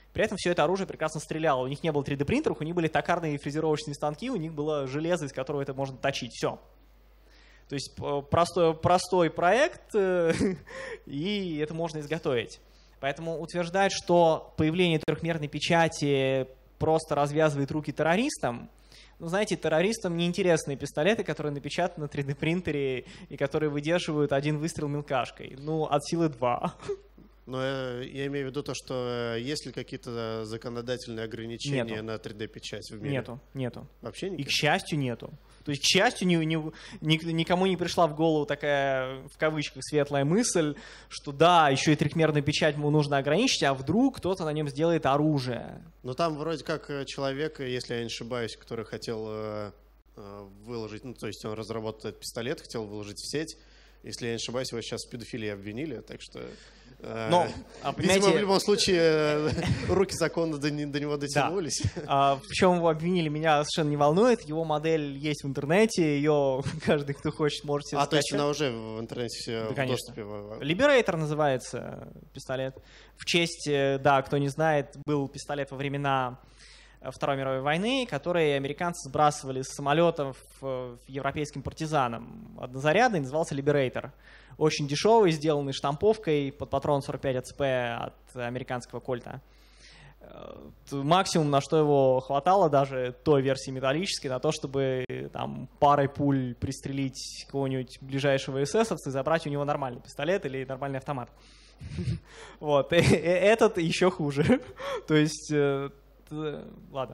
При этом все это оружие прекрасно стреляло. У них не было 3D-принтеров, у них были токарные фрезеровочные станки, у них было железо, из которого это можно точить. Все. То есть простой проект, и это можно изготовить. Поэтому утверждать, что появление трехмерной печати просто развязывает руки террористам, ну, знаете, террористам неинтересны пистолеты, которые напечатаны на 3D-принтере и которые выдерживают один выстрел мелкашкой. Ну, от силы 2. Но я имею в виду то, что есть ли какие-то законодательные ограничения нету. На 3D-печать в мире? Нету. Вообще никаких? И, к счастью, нету. То есть, к счастью, никому не пришла в голову такая, в кавычках, светлая мысль, что да, еще и трехмерную печать ему нужно ограничить, а вдруг кто-то на нем сделает оружие. Ну, там вроде как человек, если я не ошибаюсь, который хотел выложить, ну, то есть он разработал этот пистолет, хотел выложить в сеть. Если я не ошибаюсь, его сейчас в педофилии обвинили, так что... Но, видимо, в любом случае руки закона до него дотянулись. Да. В чем его обвинили, меня совершенно не волнует. Его модель есть в интернете, ее каждый, кто хочет, может себе скачать. То есть она уже в интернете да, в доступе? Liberator называется пистолет. В честь, да, кто не знает, был пистолет во времена Второй мировой войны, которые американцы сбрасывали с самолетов европейским партизанам. Однозарядный, назывался Liberator. Очень дешевый, сделанный штамповкой под патрон 45 АЦП от американского кольта. Максимум, на что его хватало, даже той версии металлической, на то, чтобы там парой пуль пристрелить кого-нибудь ближайшего эсэсовца и забрать у него нормальный пистолет или нормальный автомат. Вот. Этот еще хуже. То есть... Ладно.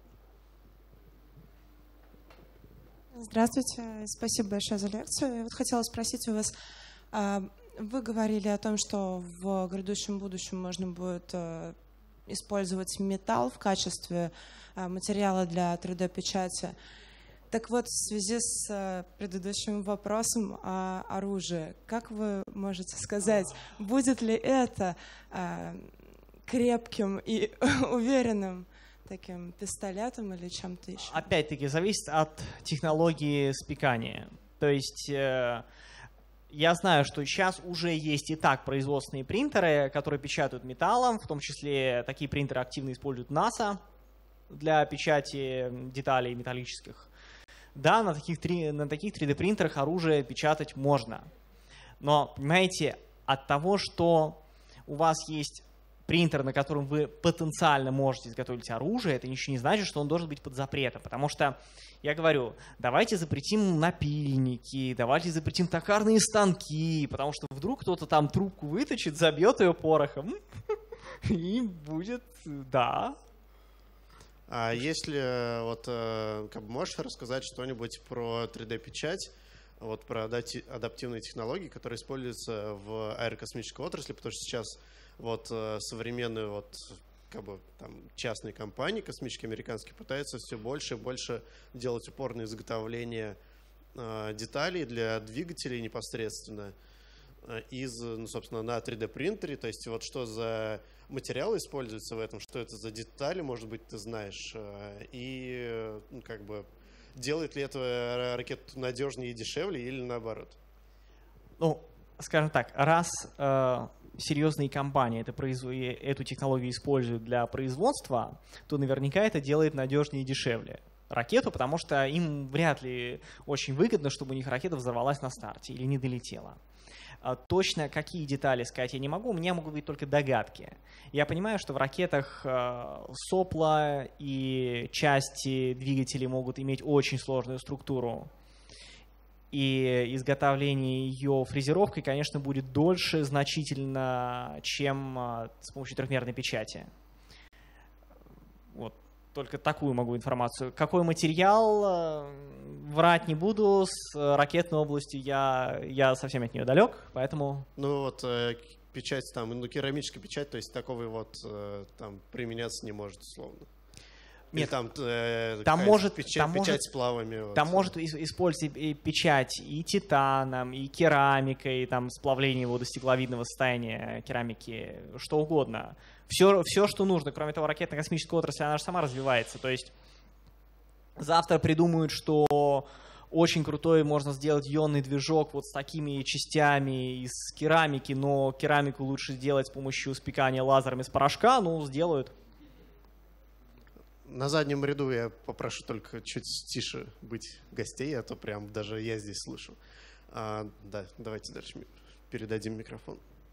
Здравствуйте, спасибо большое за лекцию. Я вот хотела спросить у вас, вы говорили о том, что в грядущем будущем можно будет использовать металл в качестве материала для 3D-печати. Так вот, в связи с предыдущим вопросом о оружии, как вы можете сказать, будет ли это крепким и уверенным таким пистолетом или чем-то еще? Опять-таки, зависит от технологии спекания. То есть я знаю, что сейчас уже есть и так производственные принтеры, которые печатают металлом, в том числе такие принтеры активно используют НАСА для печати деталей металлических. Да, на таких 3D-принтерах оружие печатать можно. Но, понимаете, от того, что у вас есть принтер, на котором вы потенциально можете изготовить оружие, это ничего не значит, что он должен быть под запретом. Потому что, я говорю, давайте запретим напильники, давайте запретим токарные станки, потому что вдруг кто-то там трубку выточит, забьет ее порохом, и будет, да. А если, вот, как бы можешь рассказать что-нибудь про 3D-печать, вот про адаптивные технологии, которые используются в аэрокосмической отрасли, потому что сейчас вот современные вот как бы там частные компании космические американские пытаются все больше и больше делать упор на изготовление деталей для двигателей непосредственно из, ну, собственно, на 3D-принтере. То есть вот что за материалы используются в этом, что это за детали, может быть, ты знаешь, и ну, как бы делает ли это ракету надежнее и дешевле или наоборот? Ну, скажем так, раз серьезные компании эту технологию используют для производства, то наверняка это делает надежнее и дешевле ракету, потому что им вряд ли очень выгодно, чтобы у них ракета взорвалась на старте или не долетела. Точно какие детали сказать я не могу, у меня могут быть только догадки. Я понимаю, что в ракетах сопла и части двигателей могут иметь очень сложную структуру. И изготовление ее фрезеровкой, конечно, будет дольше значительно, чем с помощью трехмерной печати. Вот. Только такую могу информацию. Какой материал, врать не буду, с ракетной областью я совсем от нее далек, поэтому... Ну вот печать там, ну керамическая печать, то есть такого вот там применяться не может, условно. Нет, там может печать с плавами. Там вот. Может использовать и печать и титаном, и керамикой, там сплавление его до стекловидного состояния керамики, что угодно. Все, что нужно. Кроме того, ракетно-космическая отрасль, она же сама развивается. То есть завтра придумают, что очень крутой, можно сделать ионный движок вот с такими частями из керамики, но керамику лучше сделать с помощью спекания лазером из порошка, ну, сделают. На заднем ряду я попрошу только чуть тише быть гостей, а то прям даже я здесь слышу. Да, давайте дальше передадим микрофон.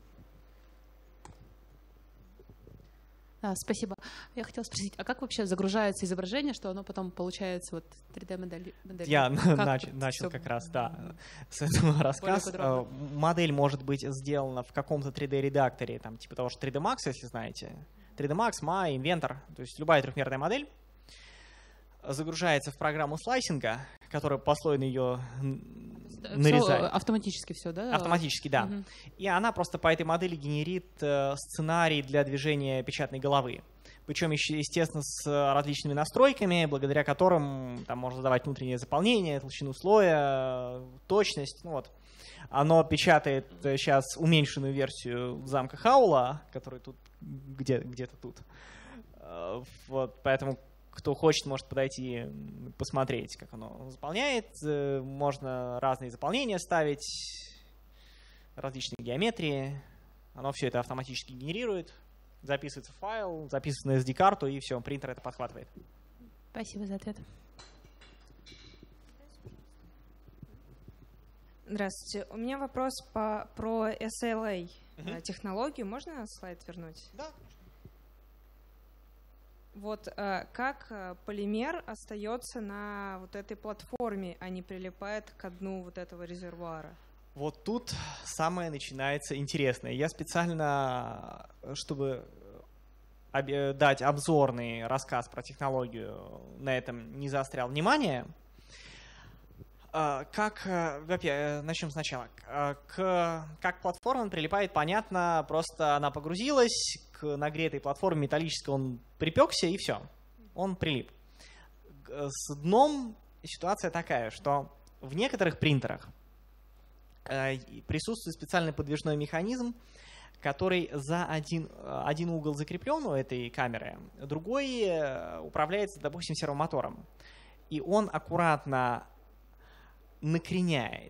Спасибо. Я хотела спросить, а как вообще загружается изображение, что оно потом получается вот 3D-модель? Я начал как раз, да, с этого рассказа. Модель может быть сделана в каком-то 3D-редакторе, там, типа того, что 3D Max, если знаете. 3D Max, Maya, Inventor, то есть любая трехмерная модель загружается в программу слайсинга, которая послойно ее нарезает. Автоматически все, да? Автоматически, да. Угу. И она просто по этой модели генерит сценарий для движения печатной головы. Причем, естественно, с различными настройками, благодаря которым там можно задавать внутреннее заполнение, толщину слоя, точность. Ну, вот. Оно печатает сейчас уменьшенную версию замка Хаула, который тут где-то тут. Вот, поэтому кто хочет, может подойти посмотреть, как оно заполняет. Можно разные заполнения ставить, различные геометрии. Оно все это автоматически генерирует. Записывается в файл, записывается на SD-карту, и все, принтер это подхватывает. Спасибо за ответ. Здравствуйте. У меня вопрос про SLA технологию. Можно слайд вернуть? Да. Вот как полимер остается на вот этой платформе, а не прилипает к дну вот этого резервуара? Вот тут самое начинается интересное. Я специально, чтобы дать обзорный рассказ про технологию, на этом не заострял внимание. Начнем сначала. Как платформа прилипает, понятно, просто она погрузилась, к нагретой платформе металлической он припекся, и все, он прилип. С дном ситуация такая, что в некоторых принтерах присутствует специальный подвижной механизм, который за один угол закреплен у этой камеры, другой управляется, допустим, сервомотором. И он аккуратно накреняет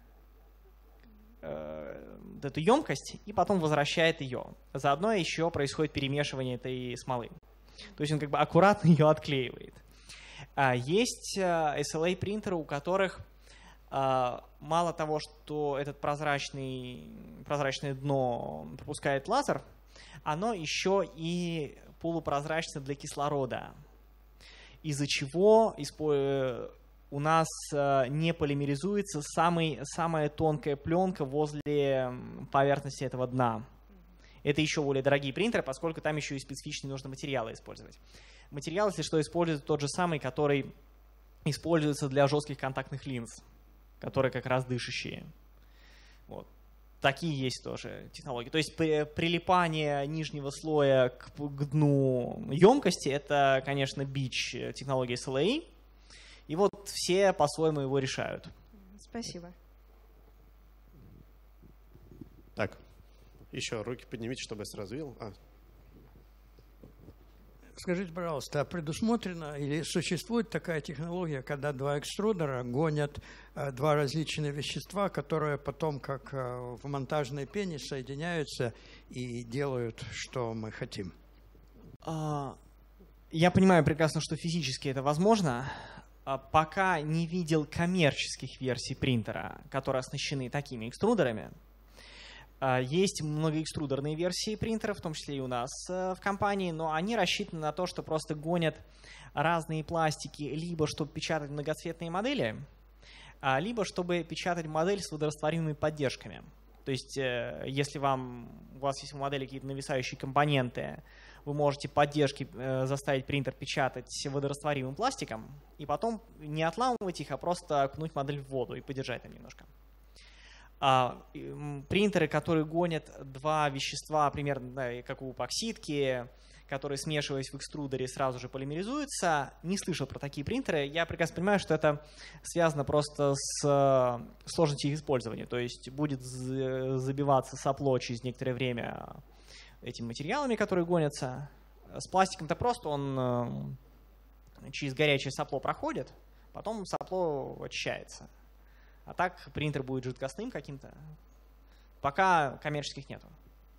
эту емкость и потом возвращает ее. Заодно еще происходит перемешивание этой смолы. То есть он как бы аккуратно ее отклеивает. Есть SLA принтеры, у которых мало того, что этот прозрачное дно пропускает лазер, оно еще и полупрозрачно для кислорода, из-за чего у нас не полимеризуется самая тонкая пленка возле поверхности этого дна. Это еще более дорогие принтеры, поскольку там еще и специфичные нужно материалы использовать. Материал, если что, используется тот же самый, который используется для жестких контактных линз, которые как раз дышащие. Вот. Такие есть тоже технологии. То есть прилипание нижнего слоя к дну емкости — это, конечно, бич технологии SLA. И вот все по-своему его решают. Спасибо. Так, еще руки поднимите, чтобы я сразу видел. Скажите, пожалуйста, а предусмотрена или существует такая технология, когда два экструдера гонят два различных вещества, которые потом, как в монтажной пене, соединяются и делают, что мы хотим? Я понимаю прекрасно, что физически это возможно. Пока не видел коммерческих версий принтера, которые оснащены такими экструдерами. Есть многоэкструдерные версии принтеров, в том числе и у нас в компании, но они рассчитаны на то, что просто гонят разные пластики, либо чтобы печатать многоцветные модели, либо чтобы печатать модель с водорастворимыми поддержками. То есть, если у вас есть в модели какие-то нависающие компоненты, вы можете поддержки заставить принтер печатать водорастворимым пластиком и потом не отламывать их, а просто окунуть модель в воду и подержать там немножко. Принтеры, которые гонят два вещества, примерно как у эпоксидки, которые, смешиваясь в экструдере, сразу же полимеризуются, не слышал про такие принтеры. Я прекрасно понимаю, что это связано просто с сложностью их использования. То есть будет забиваться сопло через некоторое время этими материалами, которые гонятся. С пластиком-то просто он через горячее сопло проходит, потом сопло очищается. А так принтер будет жидкостным каким-то. Пока коммерческих нету.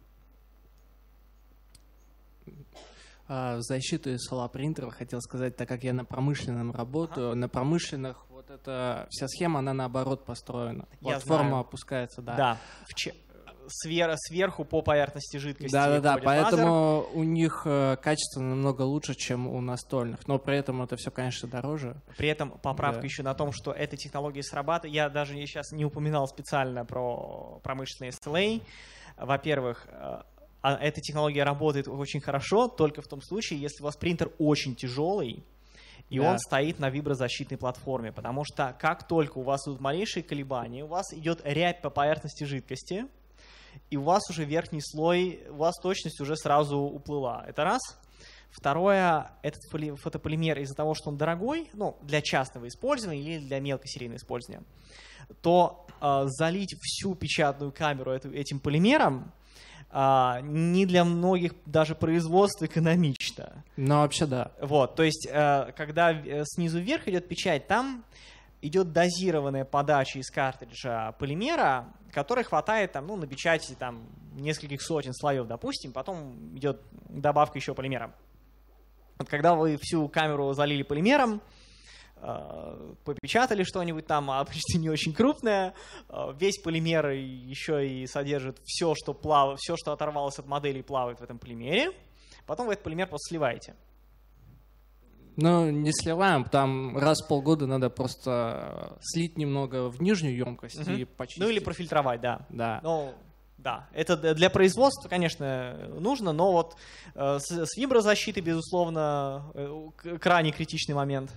В защиту SLA принтеров хотел сказать, так как я на промышленном работаю, на промышленных вот эта вся схема, она наоборот построена. Платформа опускается, да. Да, сверху по поверхности жидкости. Да, поэтому у них качество намного лучше, чем у настольных, но при этом это все, конечно, дороже. При этом поправка еще на том, что эта технология срабатывает. Я даже сейчас не упоминал специально про промышленные SLA. Во-первых, эта технология работает очень хорошо только в том случае, если у вас принтер очень тяжелый, и он стоит на виброзащитной платформе, потому что как только у вас идут малейшие колебания, у вас идет рябь по поверхности жидкости, и у вас уже верхний слой, у вас точность уже сразу уплыла. Это раз. Второе, этот фотополимер из-за того, что он дорогой, ну, для частного использования или для мелкосерийного использования, то залить всю печатную камеру этим полимером не для многих даже производств экономично. Ну, вообще да. Вот, то есть, когда снизу вверх идет печать, там идет дозированная подача из картриджа полимера, которой хватает там, ну, на печати там, нескольких сотен слоев, допустим, потом идет добавка еще полимера. Вот когда вы всю камеру залили полимером, попечатали что-нибудь там, а почти не очень крупное, весь полимер еще и содержит все, что оторвалось от модели, плавает в этом полимере. Потом вы этот полимер просто сливаете. Ну, не сливаем, там раз в полгода надо просто слить немного в нижнюю емкость и почистить. Ну или профильтровать, да. Да. Ну, да, это для производства, конечно, нужно, но вот с виброзащитой, безусловно, крайне критичный момент.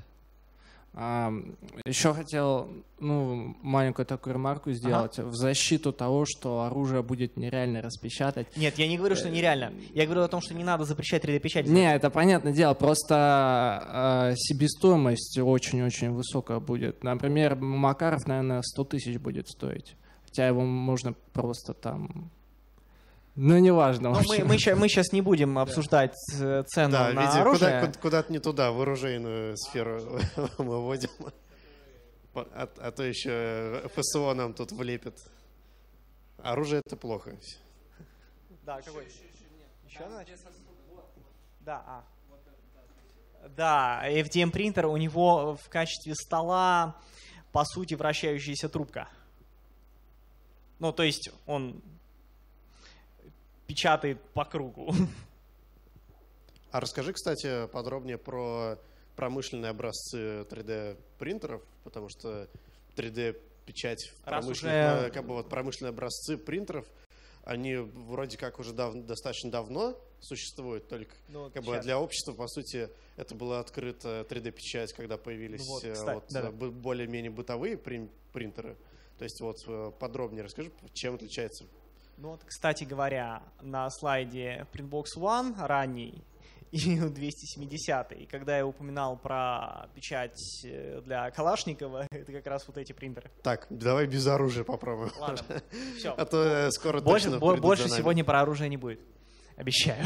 Еще хотел маленькую такую ремарку сделать в защиту того, что оружие будет нереально распечатать. Нет, я не говорю, что нереально. Я говорю о том, что не надо запрещать 3D-печать. Не, это понятное дело, просто себестоимость очень-очень высокая будет. Например, Макаров, наверное, 100 тысяч будет стоить. Хотя его можно просто там... Ну, неважно. Мы сейчас не будем обсуждать цену на оружие. Куда-то не туда, в оружейную сферу мы вводим. А то еще ФСО нам тут влепит. Оружие — это плохо. Да, какой? Еще значит? Да, Да, FDM принтер, у него в качестве стола, по сути, вращающаяся трубка. Ну, то есть он печатает по кругу. А расскажи, кстати, подробнее про промышленные образцы 3D-принтеров, потому что 3D-печать, промышленные образцы принтеров, они вроде как уже достаточно давно существуют, только для общества, по сути, это было открыто 3D-печать, когда появились более-менее бытовые принтеры. То есть вот подробнее расскажи, чем отличается. Ну вот, кстати говоря, на слайде Printbox One ранний и 270, когда я упоминал про печать для Калашникова, это как раз вот эти принтеры. Так, давай без оружия попробуем. Ладно, все. А то скоро точно больше сегодня про оружие не будет. Обещаю.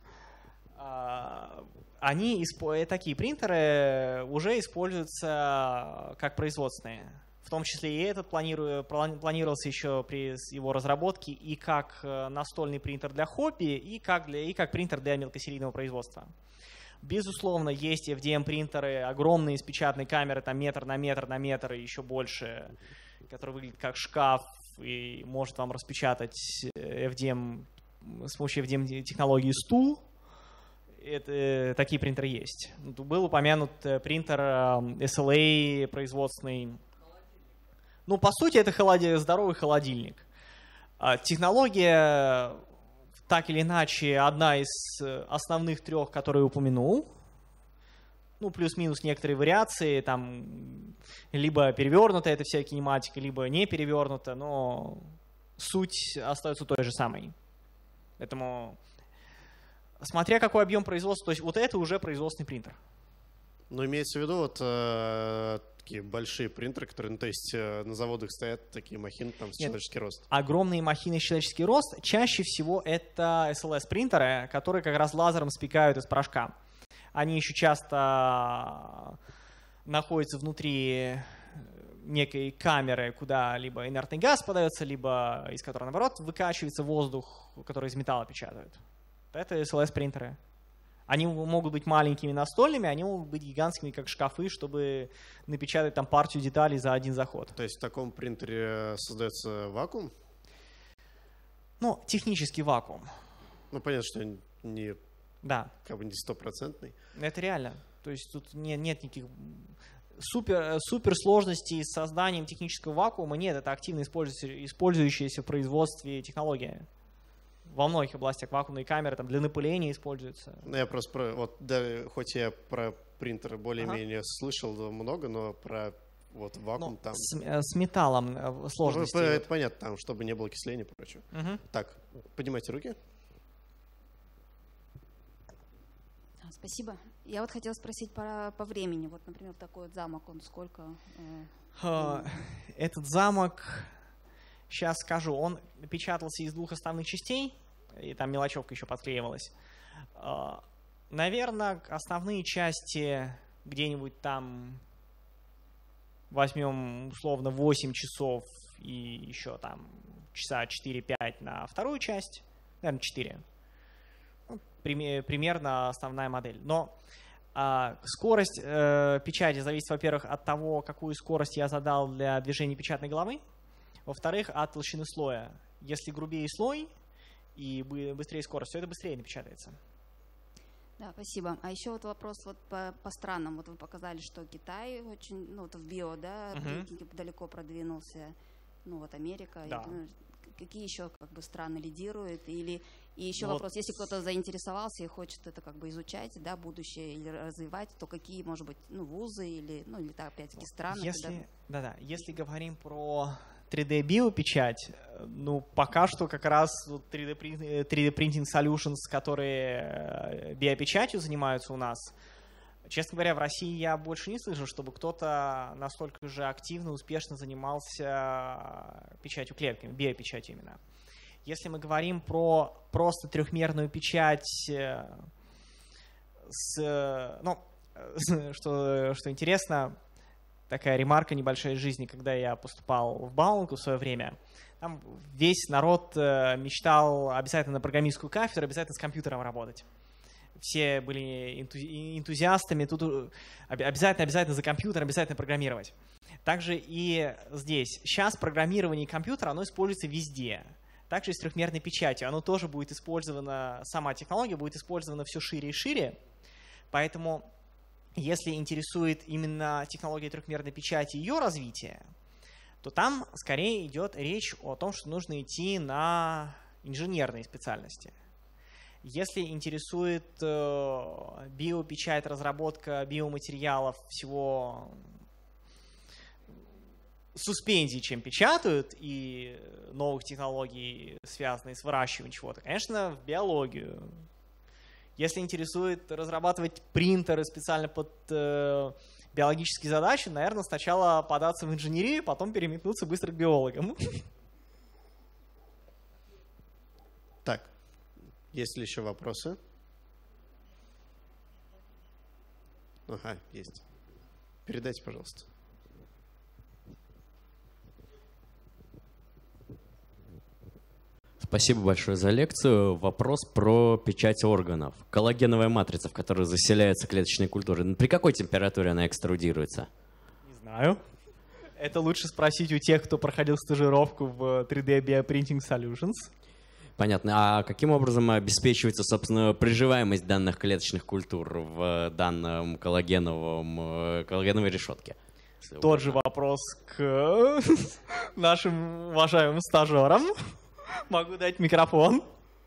Такие принтеры уже используются как производственные. В том числе и этот планировался еще при его разработке и как настольный принтер для хобби, и как принтер для мелкосерийного производства. Безусловно, есть FDM-принтеры, огромные с печатной камеры, там метр на метр и еще больше, которые выглядят как шкаф и может вам распечатать FDM с помощью FDM-технологии стул. Такие принтеры есть. Был упомянут принтер SLA производственный. Ну, по сути, это здоровый холодильник. Технология, так или иначе, одна из основных трех, которые упомянул. Ну, плюс-минус некоторые вариации, там, либо перевернута эта вся кинематика, либо не перевернута, но суть остается той же самой. Поэтому, смотря какой объем производства, то есть вот это уже производственный принтер. Ну, имеется в виду вот такие большие принтеры, которые, то есть на заводах стоят такие махины там с человеческий рост. Огромные махины с человеческий рост. Чаще всего это SLS-принтеры, которые как раз лазером спекают из порошка. Они еще часто находится внутри некой камеры, куда либо инертный газ подается, либо из которого, наоборот, выкачивается воздух, который из металла печатают. Это SLS-принтеры. Они могут быть маленькими настольными, они могут быть гигантскими, как шкафы, чтобы напечатать там партию деталей за один заход. То есть в таком принтере создается вакуум? Ну, технический вакуум. Ну, понятно, что не, да. Как бы не стопроцентный. Это реально. То есть тут нет никаких супер сложностей с созданием технического вакуума. Нет, это активно использующаяся в производстве технология. Во многих областях вакуумные камеры там, для напыления используются. Ну, я просто про, вот, да, хоть я про принтеры более-менее слышал много, но про вот вакуум там... С металлом сложности. Ну, это понятно, там, чтобы не было окисления и прочего. Так, поднимайте руки. Спасибо. Я вот хотела спросить по времени. Вот, например, такой вот замок, он сколько? Этот замок, сейчас скажу, он печатался из 2 основных частей, и там мелочевка еще подклеивалась. Наверное, основные части где-нибудь там возьмем условно 8 часов и еще там часа 4-5 на вторую часть, наверное, 4. Примерно основная модель. Но скорость печати зависит, во-первых, от того, какую скорость я задал для движения печатной головы. Во-вторых, от толщины слоя. Если грубее слой и быстрее скорость, то это быстрее напечатается. Да, спасибо. А еще вот вопрос вот по странам. Вот вы показали, что Китай очень, ну, вот в био, да, далеко продвинулся. Ну, вот Америка. Да. Какие еще как бы страны лидируют? И еще вопрос, если кто-то заинтересовался и хочет это как бы изучать, да, будущее или развивать, то какие, может быть, ну, вузы или опять-таки страны? Если говорим про 3D-биопечать, ну, пока что как раз 3D Printing Solutions, которые биопечатью занимаются у нас, честно говоря, в России я больше не слышу, чтобы кто-то настолько же активно, успешно занимался печатью клетками, биопечатью именно. Если мы говорим про просто трехмерную печать, что интересно, такая ремарка небольшая из жизни, когда я поступал в Бауманку в свое время, там весь народ мечтал обязательно на программистскую кафедру, обязательно с компьютером работать. Все были энтузиастами, тут обязательно за компьютером, обязательно программировать. Также и здесь. Сейчас программирование компьютера, оно используется везде. Также и с трехмерной печатью. Оно тоже будет использовано, сама технология будет использована все шире и шире. Поэтому, если интересует именно технология трехмерной печати и ее развитие, то там скорее идет речь о том, что нужно идти на инженерные специальности. Если интересует биопечать, разработка биоматериалов, всего суспензий, чем печатают, и новых технологий, связанных с выращиванием чего-то, конечно, в биологию. Если интересует разрабатывать принтеры специально под биологические задачи, наверное, сначала податься в инженерию, потом переметнуться быстро к биологам. Так. Есть ли еще вопросы? Ага, есть. Передайте, пожалуйста. Спасибо большое за лекцию. Вопрос про печать органов. Коллагеновая матрица, в которой заселяется клеточная культура. При какой температуре она экструдируется? Не знаю. Это лучше спросить у тех, кто проходил стажировку в 3D Bioprinting Solutions. Понятно. А каким образом обеспечивается, собственно, приживаемость данных клеточных культур в данном коллагеновой решетке? Тот же вопрос к нашим уважаемым стажерам. Могу дать микрофон.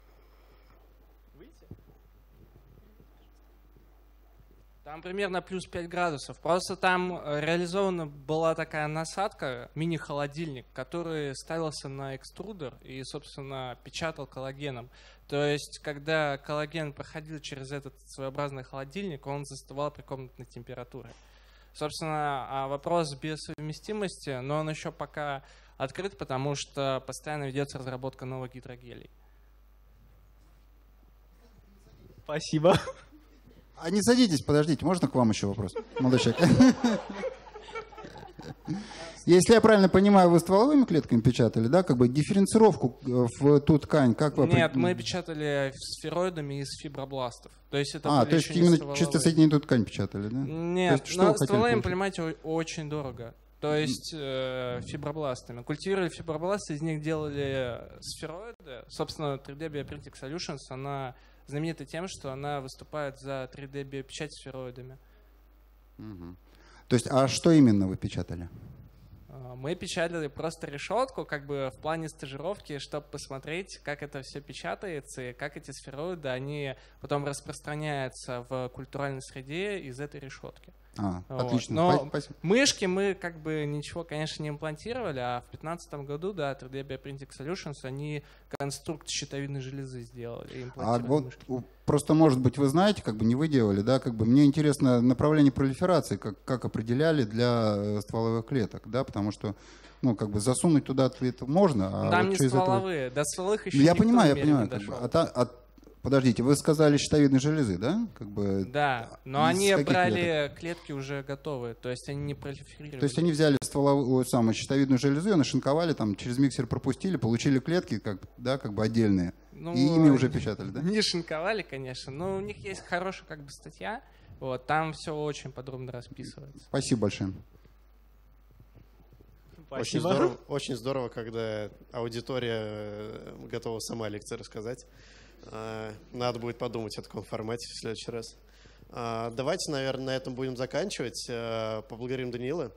Там примерно плюс 5 градусов. Просто там реализована была такая насадка, мини-холодильник, который ставился на экструдер и, собственно, печатал коллагеном. То есть, когда коллаген проходил через этот своеобразный холодильник, он застывал при комнатной температуре. Собственно, вопрос биосовместимости, но он еще пока открыт, потому что постоянно ведется разработка новых гидрогелей. Спасибо. А не садитесь, подождите, можно к вам еще вопрос, молодой человек? Если я правильно понимаю, вы стволовыми клетками печатали, да? Как бы дифференцировку в ту ткань, как вы... Нет, мы печатали сфероидами из фибробластов. То есть это то есть именно чисто соединительную ткань печатали, да? Нет, но стволовыми, понимаете, очень дорого. То есть фибробластами. Культивировали фибробласты, из них делали сфероиды. Собственно, 3D Bioprinting Solutions, она знаменита тем, что она выступает за 3D биопечать сфероидами. То есть, а что именно вы печатали? Мы печатали просто решетку, как бы в плане стажировки, чтобы посмотреть, как это все печатается и как эти сфероиды, они потом распространяются в культуральной среде из этой решетки. Отлично. Но мышки мы как бы ничего, конечно, не имплантировали, а в 2015 году, да, 3D Bioprinting Solutions, они конструкт щитовидной железы сделали. Просто, может быть, вы знаете, как бы не вы делали, да, как бы мне интересно направление пролиферации, как определяли для стволовых клеток, да, потому что, ну, как бы засунуть туда ответ можно. Там не стволовые, до стволовых еще я понимаю, не дошел. Подождите, вы сказали щитовидной железы, да? Как бы, да, но они брали клетки уже готовые, то есть они не пролиферировали. То есть они взяли стволовую самую щитовидную железу, ее нашинковали, там, через миксер пропустили, получили клетки, как бы отдельные, и ими уже печатали, да? Не шинковали, конечно, но у них есть хорошая как бы статья, вот, там все очень подробно расписывается. Спасибо большое. Очень здорово, когда аудитория готова сама лекции рассказать. Надо будет подумать о таком формате в следующий раз. Давайте, наверное, на этом будем заканчивать. Поблагодарим Даниила.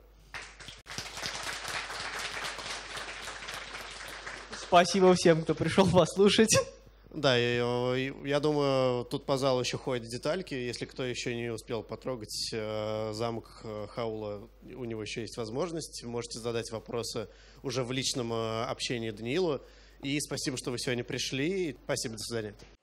Спасибо всем, кто пришел послушать. Да, я думаю, тут по залу еще ходят детальки. Если кто еще не успел потрогать замок Хаула, у него еще есть возможность. Можете задать вопросы уже в личном общении Даниилу. И спасибо, что вы сегодня пришли. Спасибо, до свидания.